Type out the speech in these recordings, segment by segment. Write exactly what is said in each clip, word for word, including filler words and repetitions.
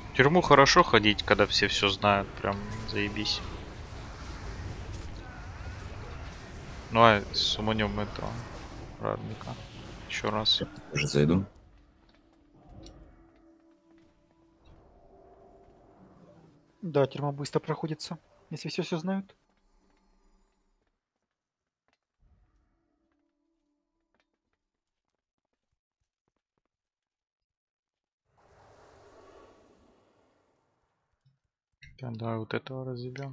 В тюрьму хорошо ходить, когда все все знают. Прям заебись. Ну а суманем этого радника. Еще раз. Уже зайду. Да, тюрьма быстро проходится, если все все знают. Так, давай вот этого разъебем.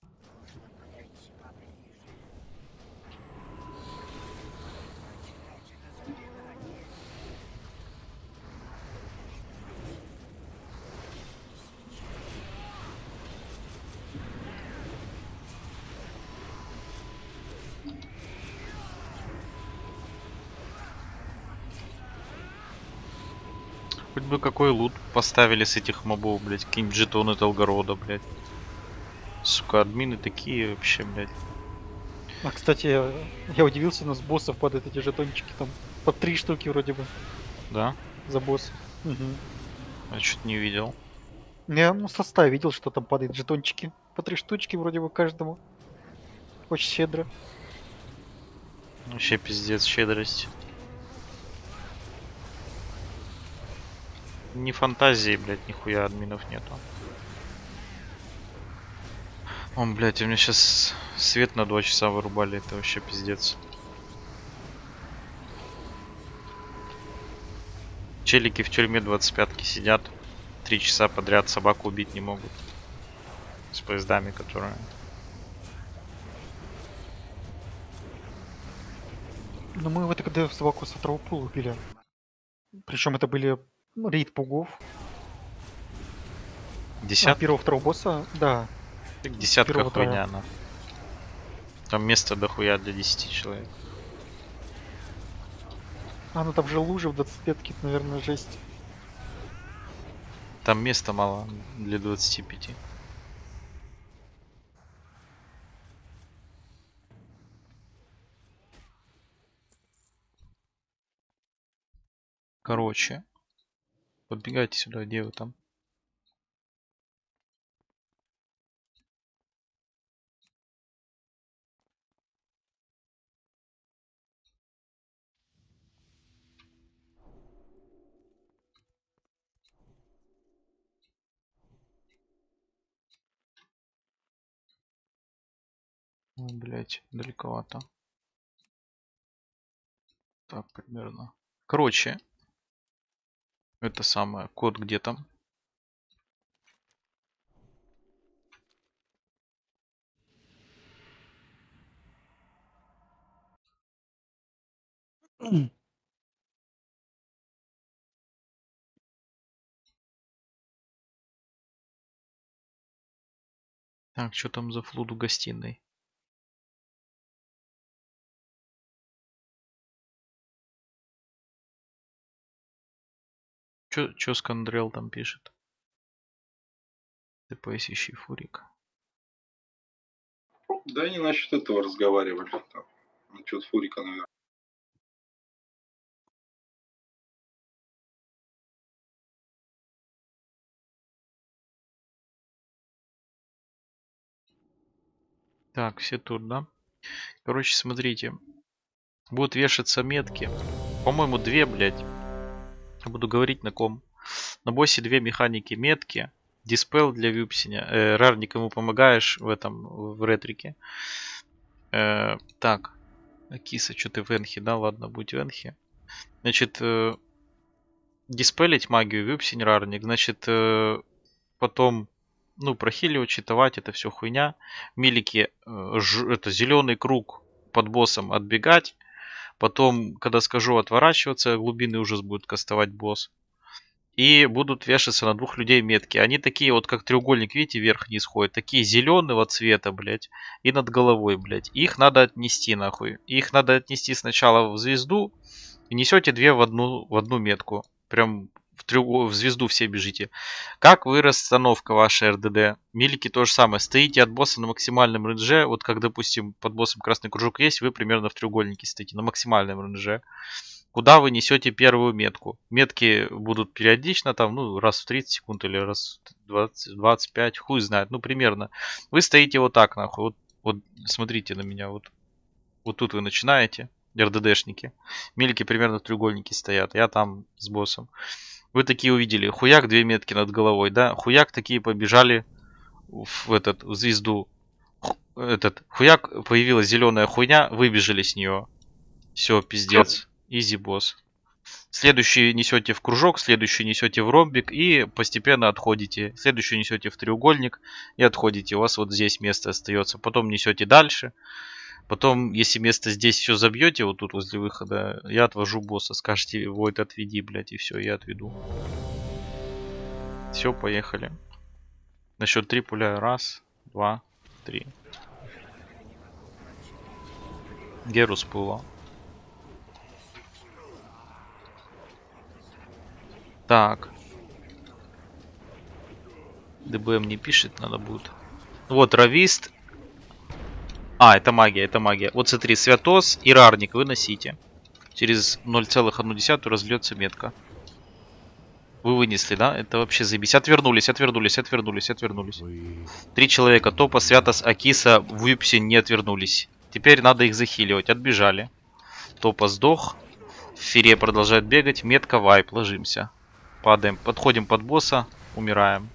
Хоть бы какой лут поставили с этих мобов, блять, какие-нибудь жетоны Толгорода, блять. Сука, админы такие вообще, блять. А, кстати, я удивился, но с боссов падают эти жетончики, там по три штуки вроде бы Да? за босс. Угу. Я что-то не видел. Я ну, в составе видел, что там падают жетончики. По три штучки вроде бы каждому. Очень щедро. Вообще пиздец, щедрость. Ни фантазии, блять, нихуя админов нету. Он, блять, у меня сейчас свет на два часа вырубали, это вообще пиздец. Челики в тюрьме двадцать пятки сидят, три часа подряд собаку убить не могут. С поездами, которые... Но мы в это когда собаку с второго пула убили. Причем это были ну, рейд пугов. А Десятка? первого второго босса, да. Так десятка первого хуйня, трая. она. Там место дохуя для десяти человек. А, ну там же лужи в двадцатипятке, это, наверное, жесть. Там места мало для двадцати пяти. Короче. Подбегайте сюда, где вы там? Ой, блять, далековато. Так, примерно. Короче. Это самое. Код где там? Так, что там за флуд в гостиной? Чё, чё Скандрел там пишет? Ты поищи фурик. Да они насчет этого разговаривали. Там. Насчет Фурика, наверное. Так, все тут, да? Короче, смотрите. Будут вешаться метки. По-моему, две, блядь. Буду говорить на ком. На боссе две механики метки. Диспел для випсиня. Э, рарник ему помогаешь в этом, в ретрике. Э, так. Киса, что ты в энхе? Да, ладно, будь в энхе. Значит, э, диспелить магию, випсинь, рарник. Значит, э, потом, ну, прохиливать, читовать, это все хуйня. Милики, э, ж, это зеленый круг под боссом отбегать. Потом, когда скажу отворачиваться, глубины ужас будет кастовать босс. И будут вешаться на двух людей метки. Они такие вот, как треугольник, видите, вверх-вниз ходят. Такие зеленого цвета, блядь. И над головой, блядь. Их надо отнести, нахуй. Их надо отнести сначала в звезду. И несете две в одну, в одну метку. Прям в, треуг... в звезду все бежите. Как вы расстановка вашей эр дэ дэ? Милики то же самое. Стоите от босса на максимальном рейнже. Вот как, допустим, под боссом красный кружок есть, вы примерно в треугольнике стоите на максимальном рейнже. куда вы несете первую метку. Метки будут периодично, там, ну, раз в тридцать секунд или раз в двадцать, двадцать пять, хуй знает, ну, примерно. Вы стоите вот так, нахуй, вот, вот смотрите на меня, вот, вот тут вы начинаете, эр дэ дэшники. Мелики примерно в треугольнике стоят, я там с боссом. Вы такие увидели, хуяк, две метки над головой, да, хуяк, такие побежали в этот, в звезду. Этот, хуяк, появилась зеленая хуйня, выбежали с нее. Все, пиздец. Изи босс. Следующий несете в кружок, следующий несете в ромбик и постепенно отходите. Следующий несете в треугольник и отходите. У вас вот здесь место остается. Потом несете дальше. Потом, если место здесь все забьете, вот тут возле выхода, я отвожу босса. Скажете, Войд, отведи, блядь, и все, я отведу. Все, поехали. На счет три пуляю. Раз, два, три. Герус пула. Так. дэ бэ эм не пишет, надо будет. Вот, равист. А, это магия, это магия. Вот смотри, святос и рарник вы носите. Через ноль целых одну десятую разльется метка. Вы вынесли, да? Это вообще заебись. Отвернулись, отвернулись, отвернулись, отвернулись. Три человека. Топа, Святос, Акиса, Вюпси не отвернулись. Теперь надо их захиливать. Отбежали. Топа сдох. Фире продолжает бегать. Метка, вайп. Ложимся. Падаем. Подходим под босса. Умираем.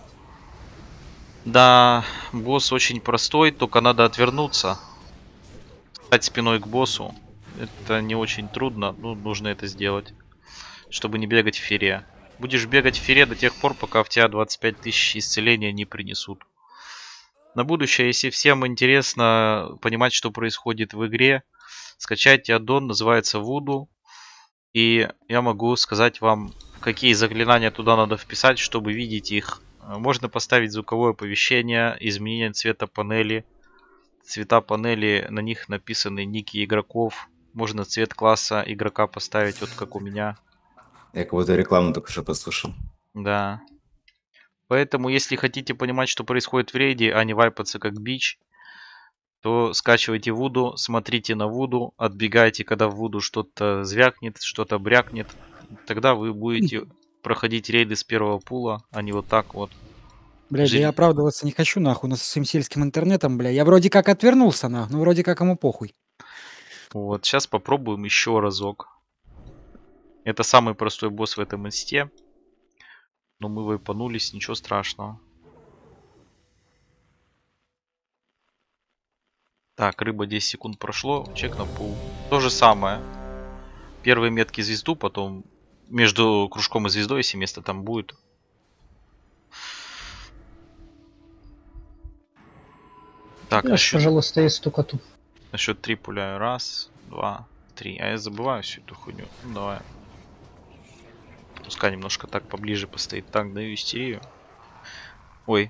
Да, босс очень простой. Только надо отвернуться. Стать спиной к боссу. Это не очень трудно. Ну, нужно это сделать. Чтобы не бегать в фире. Будешь бегать в фире до тех пор, пока в тебя двадцать пять тысяч исцеления не принесут. На будущее, если всем интересно понимать, что происходит в игре, скачайте аддон, называется Voodoo. И я могу сказать вам, какие заклинания туда надо вписать, чтобы видеть их. Можно поставить звуковое оповещение, изменение цвета панели. Цвета панели, на них написаны ники игроков. Можно цвет класса игрока поставить, вот как у меня. Я какую-то рекламу только что послушал. Да. Поэтому, если хотите понимать, что происходит в рейде, а не вайпаться как бич, то скачивайте Voodoo, смотрите на Voodoo, отбегайте, когда в Voodoo что-то звякнет, что-то брякнет. Тогда вы будете проходить рейды с первого пула, а не вот так вот. Блядь, да Жи- я оправдываться не хочу, нахуй, но со своим сельским интернетом, бля. Я вроде как отвернулся, нахуй, но вроде как ему похуй. Вот, сейчас попробуем еще разок. Это самый простой босс в этом инсте. Но мы вайпанулись, ничего страшного. Так, рыба десять секунд прошло, чек на пул. То же самое. Первые метки звезду, потом между кружком и звездой, если место там будет. Так, на Ешь, счет, пожалуйста, есть стукоту. на счет три пуляю. Раз, два, три. А я забываю всю эту хуйню. Ну, давай. Пускай немножко так поближе постоит. Так, даю истерию. Ой.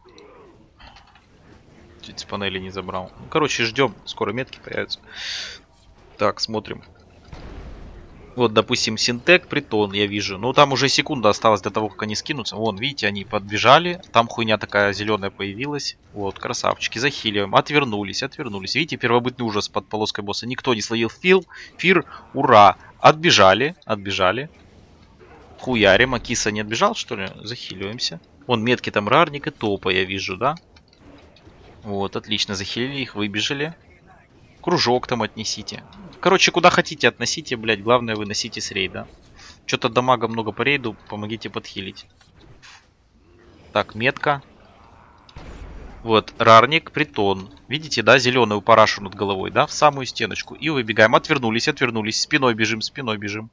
Чуть с панели не забрал. Ну, короче, ждем. Скоро метки появятся. Так, смотрим. Вот, допустим, Синтек, Притон, я вижу. Ну, там уже секунда осталась до того, как они скинутся. Вон, видите, они подбежали. Там хуйня такая зеленая появилась. Вот, красавчики, захиливаем. Отвернулись, отвернулись. Видите, первобытный ужас под полоской босса. Никто не словил фил. Фир, ура. Отбежали, отбежали. Хуярим. Акиса не отбежал, что ли? Захиливаемся. Вон, метки там рарник и топа, я вижу, да? Вот, отлично, захилили их, выбежали. Кружок там отнесите. Короче, куда хотите относите, блядь. Главное, вы носите с рейда. Что-то дамага много по рейду, помогите подхилить. Так, метка. Вот, рарник, притон. Видите, да, зеленую парашу над головой, да, в самую стеночку. И выбегаем. Отвернулись, отвернулись. Спиной бежим, спиной бежим.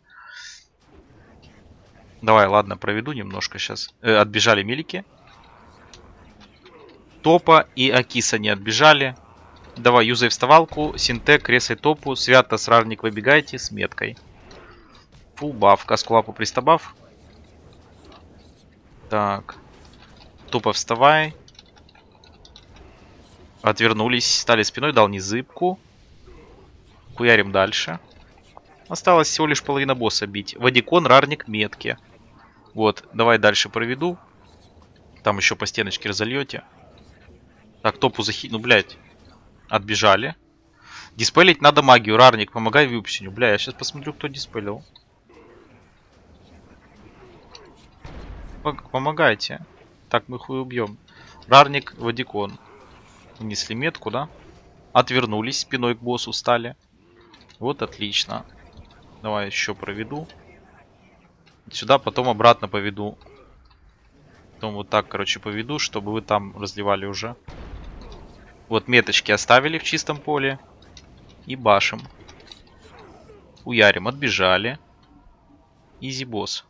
Давай, ладно, проведу немножко сейчас. Э, отбежали милики. Топа и Акиса не отбежали. Давай, юзай вставалку, Синтек, ресай топу, Свято, срарник, выбегайте с меткой. Фул баф, каску лапу пристабав. Так. Топа вставай. Отвернулись, стали спиной, дал незыбку. Хуярим дальше. Осталось всего лишь половина босса бить. Вадикон, рарник, метки. Вот, давай дальше проведу. Там еще по стеночке разольете. Так, топу захи... Ну, блядь. Отбежали. Диспелить надо магию. Рарник, помогай Вюпсеню. Бля, я сейчас посмотрю, кто диспелил. Помогайте. Так мы хуй убьем. Рарник, Вадикон. Внесли метку, да? Отвернулись, спиной к боссу стали. Вот отлично. Давай еще проведу. Сюда, потом обратно поведу. Потом вот так, короче, поведу, чтобы вы там разливали уже. Вот меточки оставили в чистом поле. И башим. Уярим, отбежали. Изи босс.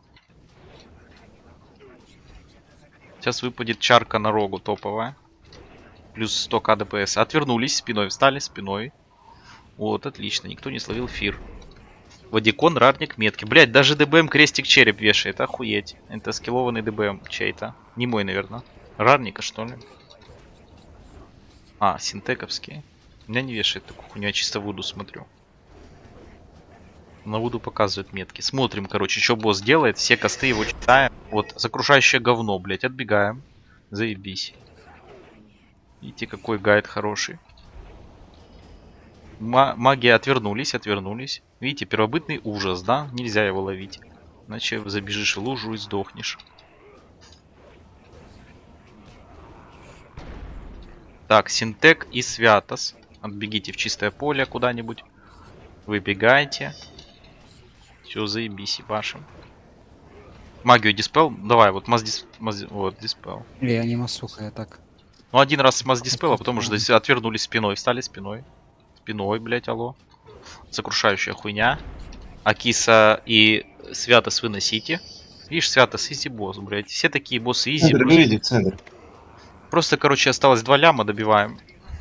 Сейчас выпадет чарка на рогу топовая. Плюс сто ка ДПС. Отвернулись спиной, встали спиной. Вот, отлично, никто не словил фир. Вадикон, рарник, метки. Блять, даже ДБМ крестик череп вешает, охуеть. Это скиллованный ДБМ чей-то. Не мой, наверное. Рарника, что ли? А, синтековский. Меня не вешает такую хуйню, я чисто Вуду смотрю. На Вуду показывают метки. Смотрим, короче, что босс делает. Все косты его читаем. Вот, сокрушающее говно, блять, отбегаем. Заебись. Видите, какой гайд хороший. Ма маги отвернулись, отвернулись. Видите, первобытный ужас, да? Нельзя его ловить. Иначе забежишь в лужу и сдохнешь. Так, Синтек и Святос. Отбегите в чистое поле куда-нибудь. Выбегайте. Все, заебись, ебашим. Магию диспел. Давай, вот маз дис... маз... Вот, диспел. Я не масуха, я так. Ну, один раз маз диспел, а потом уже отвернулись спиной. Встали спиной. Спиной, блять, алло. Сокрушающая хуйня. Акиса и Святос выносите. Видишь, Святос изи босс, блять. Все такие боссы изи. Центр, Просто... види, центр. просто, короче, осталось два ляма, добиваем.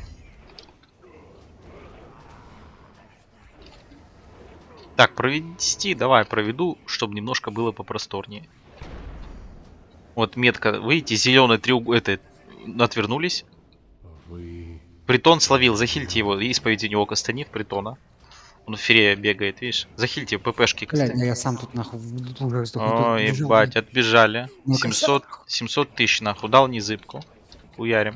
Так, провести, давай проведу, чтобы немножко было попросторнее. Вот метка, видите, зеленый треугольник, это, отвернулись. Притон словил, захильте его, исповедь у него Кастанив, притона. Он в фере бегает, видишь? Захильте ППшки Блядь, Кастанив. я сам тут нахуй в лужах сдохну. О, Тут бежал, ебать, блядь. отбежали. Ну, семьсот, семьсот тысяч нахуй, дал незыбку. Уярим.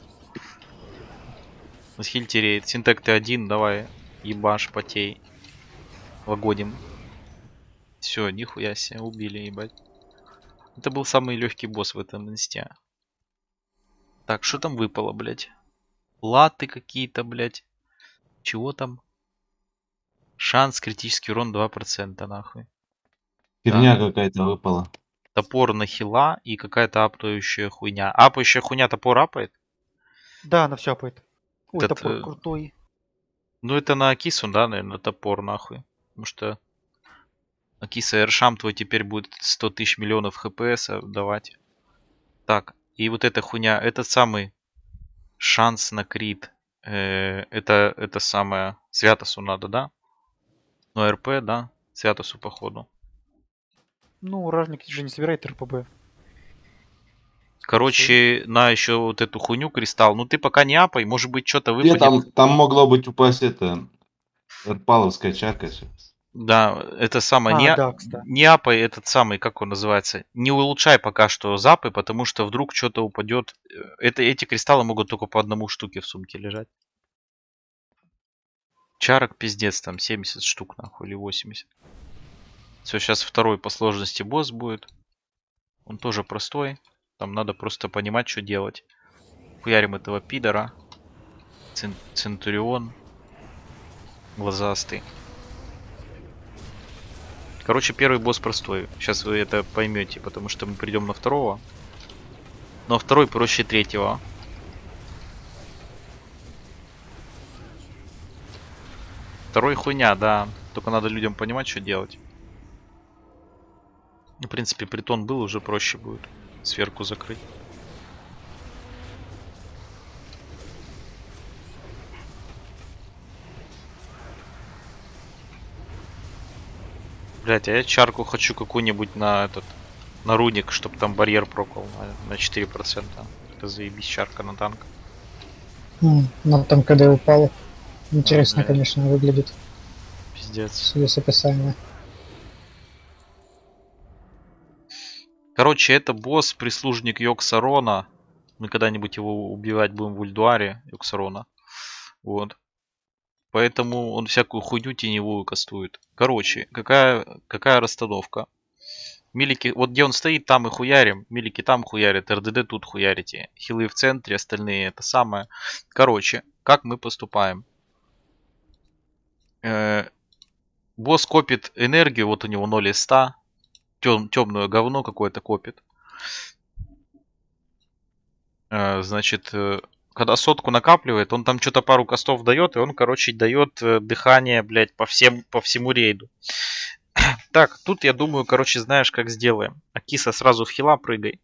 Захильте рейд. Синтек ты один, давай, ебаш, потей. Лагодим. Все, нихуя себе, убили, ебать. Это был самый легкий босс в этом инсте. Так, что там выпало, блядь? Латы какие-то, блядь. Чего там? Шанс, критический урон два процента, нахуй. Херня какая-то выпала. Топор на хила и какая-то апающая хуйня. Апающая хуйня топор апает? Да, она все апает. Ой, Этот, топор э, крутой. Ну это на Акису, да, наверное, топор, нахуй. Потому что Акиса Эршам твой теперь будет сто тысяч миллионов хпс давать. Так, и вот эта хуйня, этот самый шанс на крит. Э, это, это самое Святосу надо, да? Ну РП, да? Святосу походу. Ну, ражник же не собирает РПБ. Короче, на еще вот эту хуйню кристалл. Ну ты пока не апай, может быть что-то Где выпадет. там, там могло быть упасть это... Паловская чарка. Да, это самое, А, не, да, кстати. не апай этот самый, как он называется, не улучшай пока что запы, потому что вдруг что-то упадет. Это, эти кристаллы могут только по одному штуке в сумке лежать. Чарок пиздец, там семьдесят штук нахуй или восемьдесят. Все, сейчас второй по сложности босс будет. Он тоже простой. Там надо просто понимать, что делать. Хуярим этого пидора. Цен, Центурион. Глазастый. Короче, первый босс простой. Сейчас вы это поймете, потому что мы придем на второго. Но второй проще третьего. Второй хуйня, да. Только надо людям понимать, что делать. В принципе, притон был, уже проще будет сверху закрыть. Блять, а я чарку хочу какую-нибудь на этот, на руник, чтобы там барьер прокол на, на четыре процента. Это заебись чарка на танк. Ну, она там когда упала. Интересно, Ага. конечно, выглядит. Пиздец. Судя с описания. Короче, это босс, прислужник Йоксарона. Мы когда-нибудь его убивать будем в Ульдуаре, Йоксарона. Вот. Поэтому он всякую хуйню теневую кастует. Короче, какая, какая расстановка? Милики, вот где он стоит, там и хуярим. Милики там хуярят, РДД тут хуярите. Хилы в центре, остальные это самое. Короче, как мы поступаем? Э, босс копит энергию, вот у него ноль из ста. Тем, темное говно какое-то копит. Э, значит, э, когда сотку накапливает, он там что-то пару кастов дает, и он, короче, дает э, дыхание, блядь, по, всем, по всему рейду. Так, тут я думаю, короче, знаешь, как сделаем. Акиса, сразу в хила прыгай.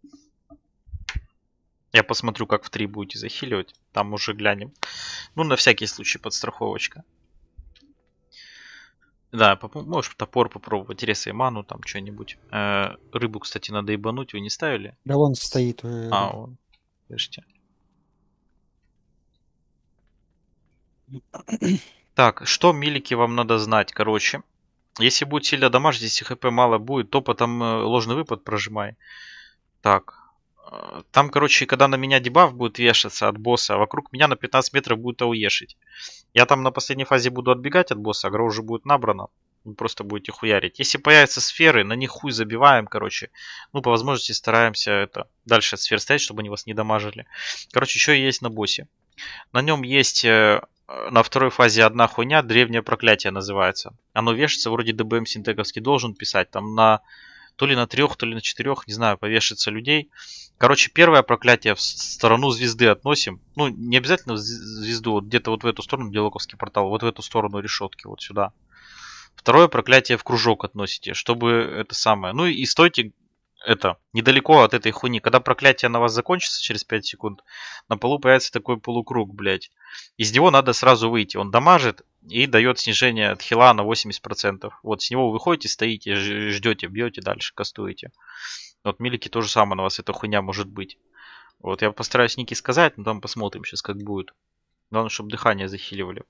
Я посмотрю, как в три будете захиливать. Там уже глянем. Ну, на всякий случай, подстраховочка. Да, поп- можешь топор попробовать, реса и ману, там что-нибудь. Э, рыбу, кстати, надо ебануть, вы не ставили? Да вон стоит. э, А, он. Слышите. Так, что, милики, вам надо знать, короче. Если будет сильно дамажить, если хп мало будет, то потом э, ложный выпад прожимай. Так. э, Там, короче, когда на меня дебаф будет вешаться от босса, вокруг меня на пятнадцать метров будет ауешить. Я там на последней фазе буду отбегать от босса, агро уже будет набрано. Вы просто будете хуярить. Если появятся сферы, на них хуй забиваем, короче. Ну, по возможности стараемся это дальше от сфер стоять, чтобы они вас не дамажили. Короче, еще есть на боссе. На нем есть э, на второй фазе одна хуйня, древнее проклятие называется. Оно вешается, вроде ДБМ синтековский должен писать. Там на то ли на трех, то ли на четырех, не знаю, повешается людей. Короче, первое проклятие в сторону звезды относим. Ну, не обязательно в звезду, вот где-то вот в эту сторону, где локовский портал, вот в эту сторону решетки, вот сюда. Второе проклятие в кружок относите, чтобы это самое. Ну и стойте это недалеко от этой хуйни. Когда проклятие на вас закончится через пять секунд, на полу появится такой полукруг, блядь. Из него надо сразу выйти. Он дамажит и дает снижение от хила на восемьдесят процентов. Вот с него вы выходите, стоите, ждете, бьете дальше, кастуете. Вот милики то же самое, на вас эта хуйня может быть. Вот я постараюсь ники сказать, но там посмотрим сейчас, как будет. Главное, чтобы дыхание захиливали.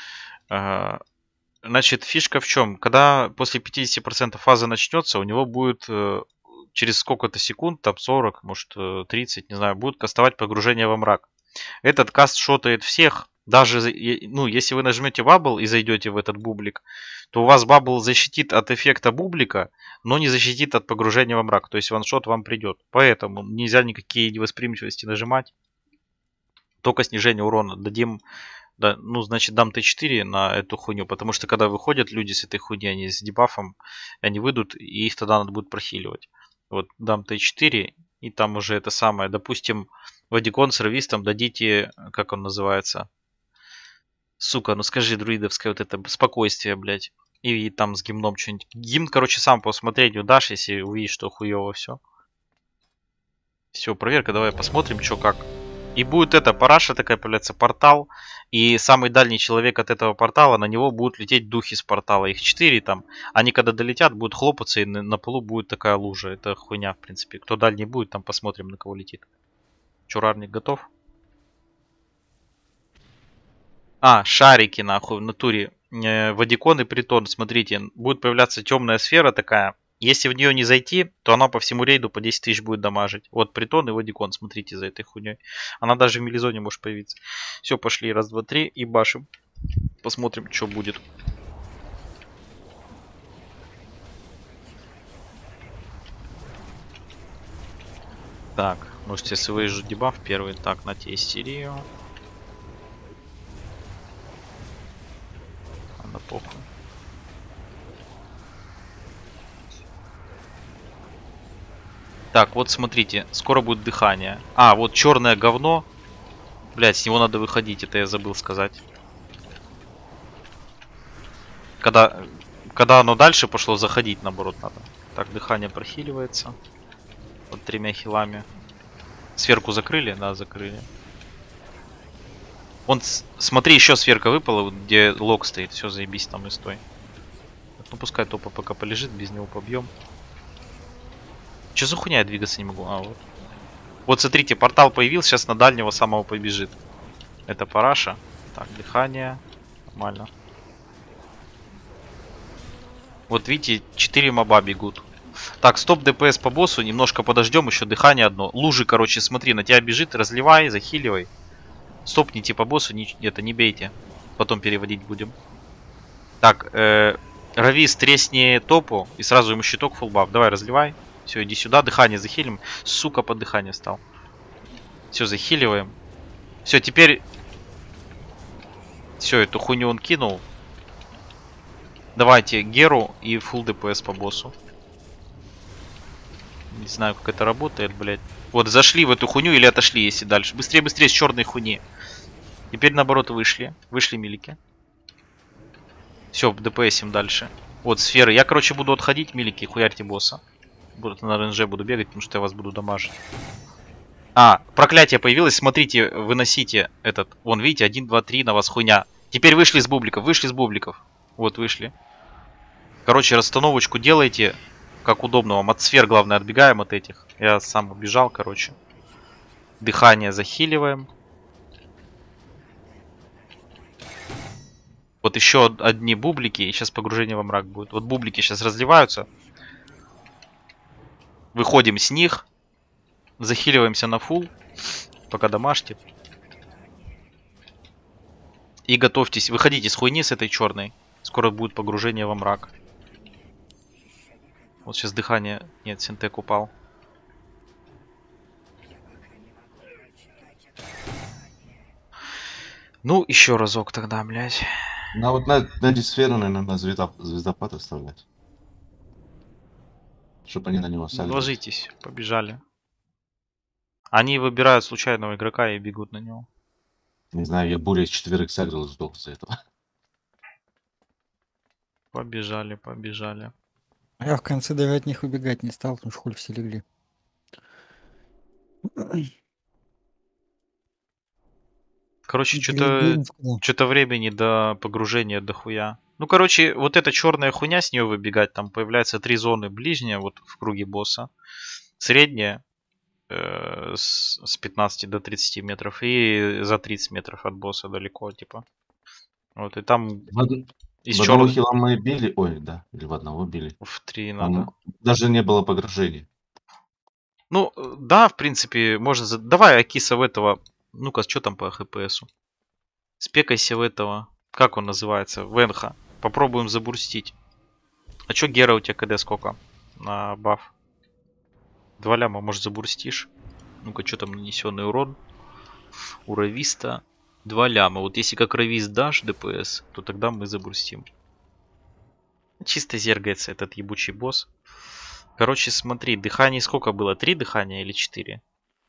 Значит, фишка в чем? Когда после пятидесяти процентов фаза начнется, у него будет э, через сколько-то секунд, там сорок, может тридцать, не знаю, будет кастовать погружение во мрак. Этот каст шотает всех. Даже, ну, если вы нажмете бабл и зайдете в этот бублик, то у вас бабл защитит от эффекта бублика, но не защитит от погружения во мрак. То есть ваншот вам придет. Поэтому нельзя никакие невосприимчивости нажимать. Только снижение урона. Дадим... Да, ну, значит, дам Т четыре на эту хуйню, потому что когда выходят люди с этой хуйни, они с дебафом, они выйдут, и их тогда надо будет прохиливать. Вот, дам Т четыре, и там уже это самое, допустим, Вадикон сервистам дадите, как он называется, сука, ну скажи, друидовское вот это спокойствие, блядь, и, и там с гимном что-нибудь. Гимн, короче, сам по усмотрению дашь, если увидишь, что хуево все. Все, проверка, давай посмотрим, что как. И будет это, параша такая появляться, портал. И самый дальний человек от этого портала, на него будут лететь духи с портала. Их четыре там. Они когда долетят, будут хлопаться, и на, на полу будет такая лужа. Это хуйня, в принципе. Кто дальний будет, там посмотрим, на кого летит. Чурарник готов? А, шарики, нахуй, в натуре. Э, Вадикон и притон, смотрите. Будет появляться темная сфера такая. Если в нее не зайти, то она по всему рейду по десять тысяч будет дамажить. Вот притон и Вадикон, смотрите за этой хуйней. Она даже в милизоне может появиться. Все, пошли, раз, два, три и башим. Посмотрим, что будет. Так, можете, если выезжу дебаф первый, так, на те истерию. Она похуй. Так, вот смотрите, скоро будет дыхание. А, вот черное говно. Блять, с него надо выходить, это я забыл сказать. Когда, когда оно дальше пошло, заходить наоборот надо. Так, дыхание прохиливается. Вот тремя хилами. Сверху закрыли? Да, закрыли. Вон, смотри, еще сверка выпала, где лог стоит. Все, заебись там и стой. Ну, пускай топа пока полежит, без него побьем. Че за хуйня, я двигаться не могу? А, вот. Вот смотрите, портал появился, сейчас на дальнего самого побежит. Это параша. Так, дыхание. Нормально. Вот видите, четыре моба бегут. Так, стоп ДПС по боссу, немножко подождем, еще дыхание одно. Лужи, короче, смотри, на тебя бежит, разливай, захиливай. Стопните по боссу, не, это не бейте. Потом переводить будем. Так, э, Равис, тресни топу и сразу ему щиток фулбаф. Давай, разливай. Все, иди сюда, дыхание захилим. Сука, под дыхание стал. Все, захиливаем. Все, теперь... Все, эту хуйню он кинул. Давайте Геру и фулл ДПС по боссу. Не знаю, как это работает, блядь. Вот, зашли в эту хуйню или отошли, если дальше. Быстрее, быстрее, с черной хуйни. Теперь, наоборот, вышли. Вышли милики. Все, ДПСим дальше. Вот, сферы. Я, короче, буду отходить, милики, хуярьте босса. Буду на РНЖ буду бегать, потому что я вас буду дамажить. А, проклятие появилось. Смотрите, выносите этот. Вон, видите, один, два, три, на вас хуйня. Теперь вышли с бубликов, вышли с бубликов. Вот, вышли. Короче, расстановочку делайте, как удобно вам. От сфер, главное, отбегаем от этих. Я сам убежал, короче. Дыхание захиливаем. Вот еще одни бублики, и сейчас погружение во мрак будет. Вот бублики сейчас разливаются. Выходим с них. Захиливаемся на фул. Пока дамажьте. И готовьтесь. Выходите с хуйни с этой черной. Скоро будет погружение во мрак. Вот сейчас дыхание... Нет, синтек упал. Ну, еще разок тогда, блядь. Ну, вот на, на дисферу, наверное, на звезда, звездопад оставлять. Чтобы они на него сами. Ложитесь, побежали. Они выбирают случайного игрока и бегут на него. Не знаю, я более четверых сагрил и сдох из-за этого. Побежали, побежали. Я в конце даже от них убегать не стал, потому что хуй все легли. Короче, Игры что-то Геймс, да. что-то времени до погружения дохуя. Ну, короче, вот эта черная хуйня, с нее выбегать, там появляются три зоны. Ближняя, вот в круге босса. Средняя, э, с, с пятнадцати до тридцати метров. И за тридцать метров от босса далеко, типа. Вот, и там В, од- из в одного черных хила мы били. Ой, да, или в одного били. в три Там надо. даже не было погружений. Ну, э, да, в принципе, можно... за- Давай, Акиса, в этого... Ну-ка, что там по ХПСу? Спекайся в этого... Как он называется? Венха. Попробуем забурстить. А чё, Гера, у тебя КД сколько? На баф. Два ляма, может, забурстишь? Ну-ка, что там нанесенный урон? У Рависта два ляма. Вот если как Равист дашь ДПС, то тогда мы забурстим. Чисто зергается этот ебучий босс. Короче, смотри, дыханий сколько было? Три дыхания или четыре?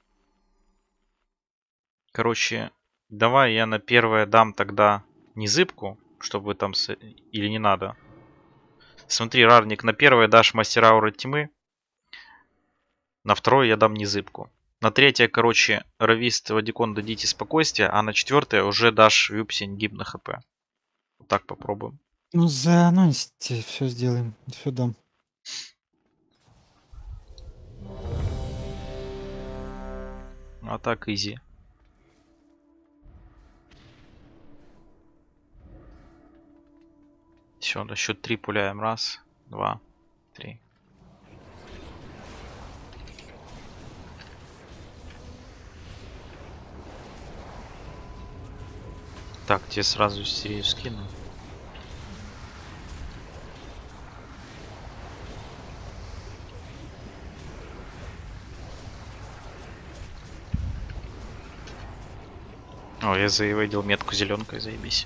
Короче, давай я на первое дам тогда незыбку, чтобы там... С... Или не надо? Смотри, Рарник, на первое дашь мастера ауры тьмы. На второе я дам незыбку. На третье, короче, Равист, Вадикон дадите спокойствие, а на четвертое уже дашь Вюпсень гиб на хп. Вот так попробуем. Ну, заанонсите, все сделаем. Все дам. А так изи. Все, на счет три пуляем. Раз, два, три. Так, тебе сразу серию скину. О, я заеведил метку зеленкой, заебись.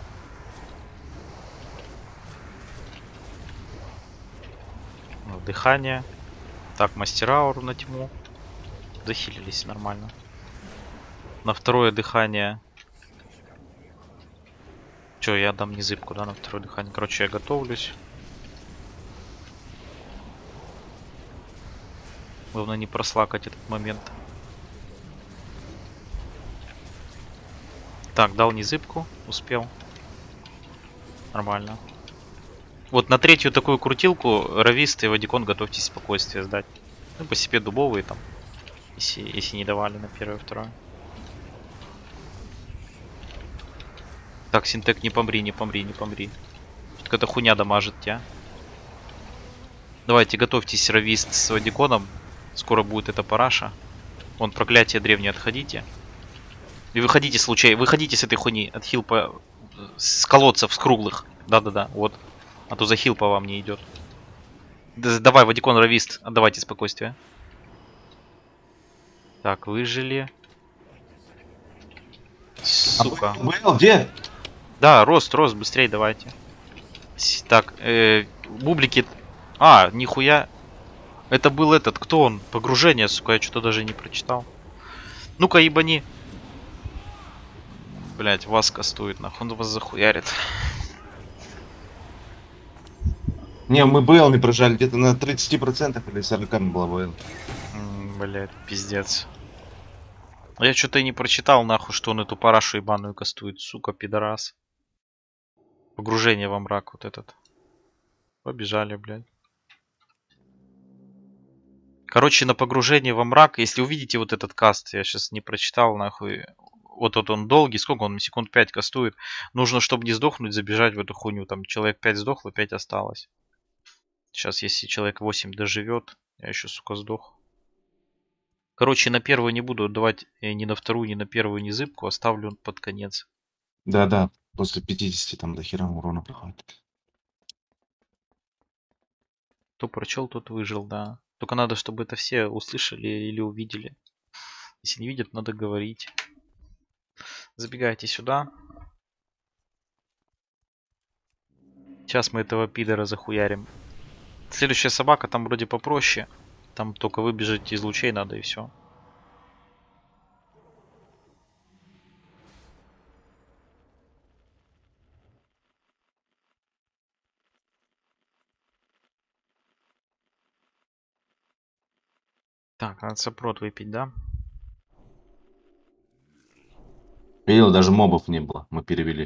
Ну, дыхание. Так, мастера ауру на тьму. Захилились нормально. На второе дыхание. Че, я дам незыбку, да, на второе дыхание. Короче, я готовлюсь. Главное не прослакать этот момент. Так, дал незыбку, успел. Нормально. Вот на третью такую крутилку Равист и Вадикон готовьтесь спокойствие сдать. Ну, по себе дубовые там. Если, если не давали на первое, второе. Так, Синтек, не помри, не помри, не помри. Тут какая-то хуйня дамажит тебя. Давайте, готовьтесь, Равист с Вадиконом. Скоро будет эта параша. Вон, проклятие древнее, отходите. И выходите случай, выходите с этой хуйни. Отхил по с колодцев, с круглых. Да-да-да, вот. А то захил по вам не идет. Да, давай, Вадикон, Равист, отдавайте спокойствие. Так, выжили. Сука. А Б Л где? Да, рост, рост, быстрее давайте. С- Так, э, бублики. А, нихуя. Это был этот, кто он? Погружение, сука, я что-то даже не прочитал. Ну-ка, ебани. Блять, вас кастует, нахуй, он вас захуярит. Не, мы Б Л не прожали, где-то на тридцати процентах или сорока была Б Л. Блять, пиздец. Я что-то и не прочитал, нахуй, что он эту парашу ебаную кастует, сука, пидорас. Погружение во мрак вот этот. Побежали, блядь. Короче, на погружение во мрак, если увидите вот этот каст, я сейчас не прочитал, нахуй. Вот вот он долгий, сколько он, секунд пять кастует. Нужно, чтобы не сдохнуть, забежать в эту хуйню. Там человек пять сдохло, пять осталось. Сейчас, если человек восемь доживет, я еще, сука, сдох. Короче, на первую не буду отдавать э, ни на вторую, ни на первую, ни зыбку. Оставлю под конец. Да-да, после пятидесяти там до хера урона проходит. Кто прочел, тот выжил, да. Только надо, чтобы это все услышали или увидели. Если не видят, надо говорить. Забегайте сюда. Сейчас мы этого пидора захуярим. Следующая собака там вроде попроще. Там только выбежать из лучей надо и все. Так, надо сопрот выпить, да? Видел, даже мобов не было, мы перевели.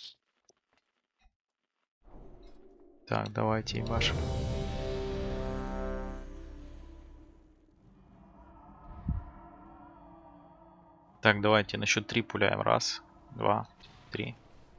Так, давайте ебашим. Так, давайте на счет три пуляем. Раз, два, три.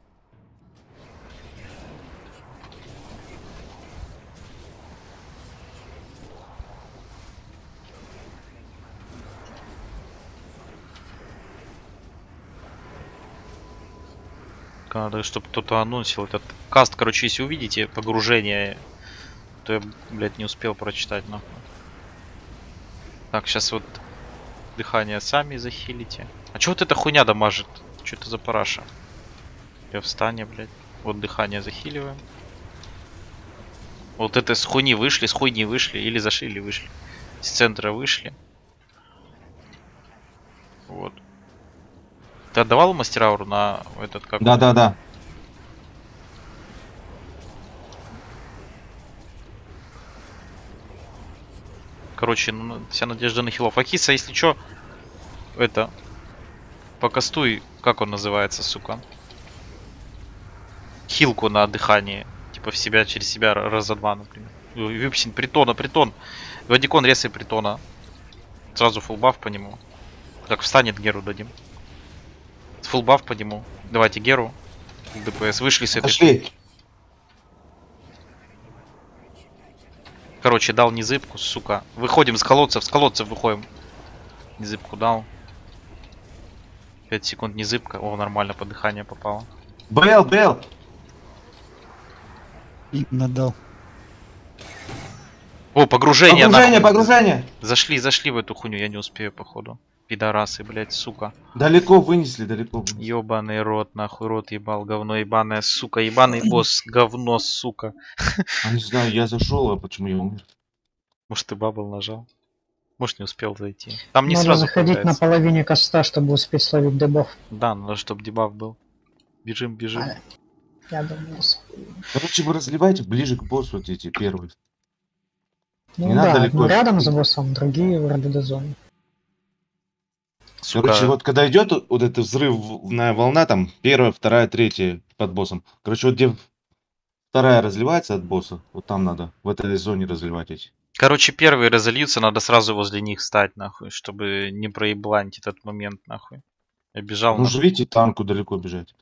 Надо, чтобы кто-то анонсил этот каст. Короче, если увидите погружение, то я, блядь, не успел прочитать, нахуй. Так, сейчас вот дыхание сами захилите. А чё вот эта хуйня дамажит? Что это за параша? Я встане, блядь. Вот дыхание захиливаем. Вот это с хуйни вышли, с хуйни вышли. Или зашли, или вышли. С центра вышли. Вот. Ты отдавал мастерауру на этот как? Да-да-да. Короче, ну, вся надежда на хилов. Акиса, если чё, это, покастуй, как он называется, сука? Хилку на дыхание. Типа в себя, через себя раза два, например. Випсин, притона, притон. Вадикон, резай притона. Сразу фулбаф по нему. Так, встанет, Геру дадим. Фулбаф по нему. Давайте Геру. ДПС. Вышли с этой... Пошли. Короче, дал незыбку, сука. Выходим с колодцев, с колодцев выходим. Незыбку дал. пять секунд незыбка. О, нормально, по дыханию попало. Б Л, Б Л. И надал. О, погружение, Погружение, нахуй. погружение. Зашли, зашли в эту хуйню, я не успею, походу. Пидорасы, блять, сука. Далеко вынесли, далеко вынесли. Ёбаный рот, нахуй, рот ебал, говно ебаное, сука. Ебаный босс, говно, сука. А не знаю, я зашел, а почему я умер? Может, ты бабл нажал? Может, не успел зайти. Там не Надо сразу заходить на появляется. половине каста, чтобы успеть словить дебаф. Да, надо, чтобы дебаф был. Бежим, бежим. А, я думаю, успею. Короче, вы разливайте ближе к боссу вот эти первые. Ну Не да, надо далеко. одни рядом с боссом, другие в РДД-зоне. Сука. Короче, вот когда идет вот этот взрывная волна, там первая, вторая, третья под боссом. Короче, вот где вторая разливается от босса, вот там надо в этой зоне разливать эти. Короче, первые разольются, надо сразу возле них стать, нахуй, чтобы не проебланить этот момент, нахуй. Я бежал, Ну, нахуй. же видите, танку далеко бежать.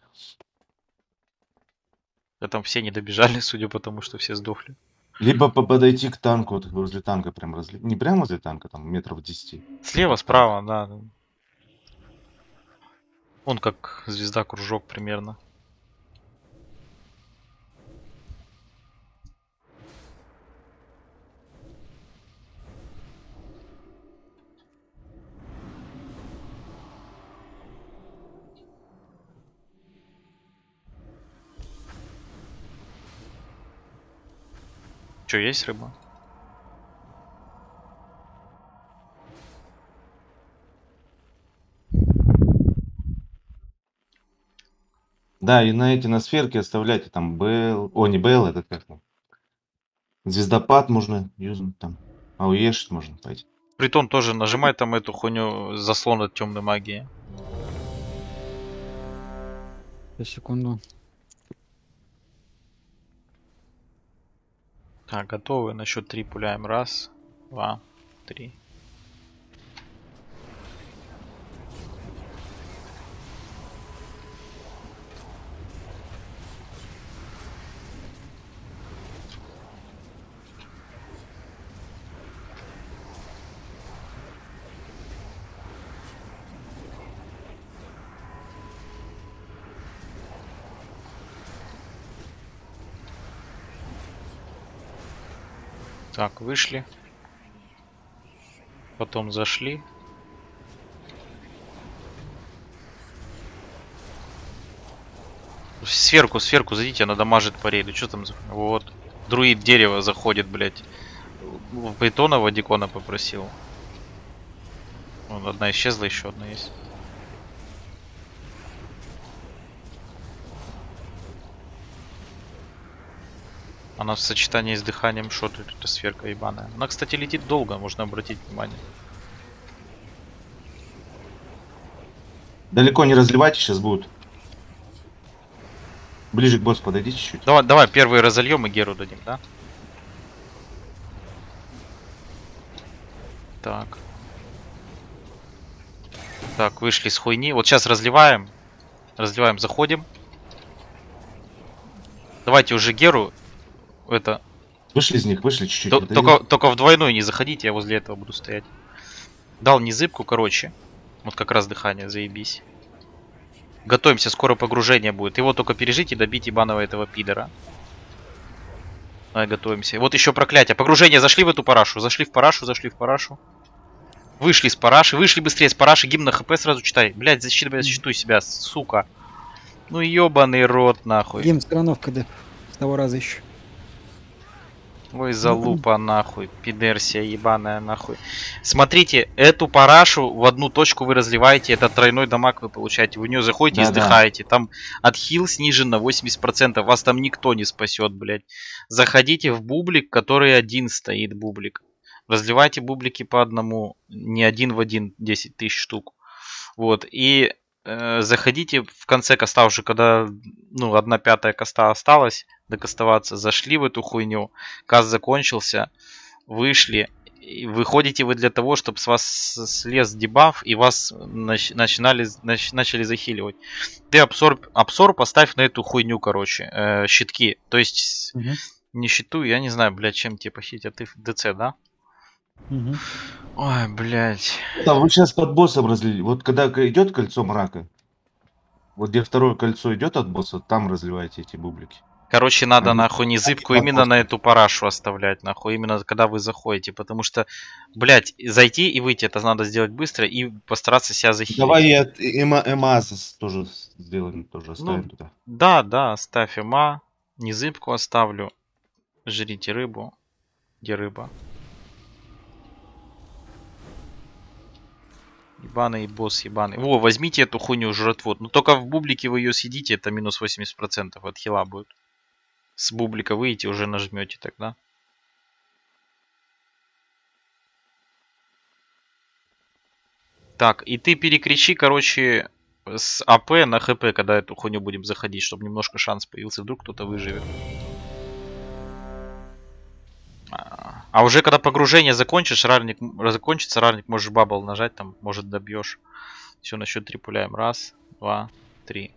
Да там все не добежали, судя по тому, что все сдохли. Либо по- подойти к танку, вот возле танка прям разливать. Не прямо возле танка, там метров десяти. Слева, справа, да. Он как звезда-кружок примерно. Че, есть рыба? Да, и на эти на сферки оставляйте там Б. О, не Б, это как там. Звездопад можно юзнуть там. Ауешить можно пойти. Притон тоже нажимай там эту хуйню, заслон от темной магии. Сейчас, секунду. Так, готовы. На счет три пуляем. Раз, два, три. Так, вышли. Потом зашли. Сверху, сверху зайдите, она дамажит по рейду. Что там за... Вот. Друид дерево заходит, блядь. Притона Вадикона попросил. Вон, одна исчезла, еще одна есть. Она в сочетании с дыханием шотает, эта сферка ебаная. Она, кстати, летит долго, можно обратить внимание. Далеко не разливайте, сейчас будет. Ближе к боссу подойдите чуть-чуть. Давай, давай, первый разольем и Геру дадим, да? Так. Так, вышли с хуйни. Вот сейчас разливаем. Разливаем, заходим. Давайте уже Геру. Это. Вышли из них, вышли чуть-чуть. Т- только, только в двойную не заходите, я возле этого буду стоять. Дал незыбку, короче. Вот как раз дыхание, заебись. Готовимся, скоро погружение будет. Его только пережить и добить ебаного этого пидора. Давай, готовимся. Вот еще проклятие. Погружение, зашли в эту парашу. Зашли в парашу, зашли в парашу. Вышли с параши, вышли быстрее с параши. Гимн на хп сразу читай. Блять, защитай, блядь, защитуй себя, сука. Ну ебаный рот, нахуй. Гим все равно в КД. С того раза еще. Ой, залупа, нахуй. Пидерсия ебаная, нахуй. Смотрите, эту парашу в одну точку вы разливаете. Это тройной дамаг вы получаете. Вы в нее заходите и Да-да. сдыхаете. Там отхил снижен на восемьдесят процентов. Вас там никто не спасет, блядь. Заходите в бублик, который один стоит, бублик. Разливайте бублики по одному. Не один в один, десять тысяч штук. Вот. И э, заходите в конце коста уже, когда ну, одна пятая коста осталась докастоваться. Зашли в эту хуйню. Каст закончился. Вышли. И выходите вы для того, чтобы с вас слез дебаф и вас нач- начинали, нач- начали захиливать. Ты абсорб, абсорб поставь на эту хуйню, короче. Э, щитки. То есть Угу. не щиту, я не знаю, блядь, чем тебе похитить. А ты в ДЦ, да? Угу. Ой, блядь. Да, вы сейчас под боссом разлили. Вот когда идет кольцо мрака, вот где второе кольцо идет от босса, там разливайте эти бублики. Короче, надо Они- нахуй не зыбку они именно просто- на эту парашу оставлять, нахуй, именно когда вы заходите. Потому что, блядь, зайти и выйти, это надо сделать быстро и постараться себя захилить. Давай и от Эма- Эмаз тоже сделаем, тоже оставим Ну, туда. Да, да, ставь ма, не зыбку оставлю. Жрите рыбу. Где рыба? Ебаный босс, ебаный. Во, возьмите эту хуйню жратвот. Но только в бублике вы ее съедите, это минус восемьдесят процентов от хила будет. С бублика выйдете, уже нажмете тогда. Так, и ты перекричи, короче, с АП на ХП, когда эту хуйню будем заходить, чтобы немножко шанс появился, вдруг кто-то выживет. А а уже когда погружение закончишь, рарник закончится, рарник можешь бабл нажать, там, может, добьешь. Все, на счет три пуляем. Раз, два, три.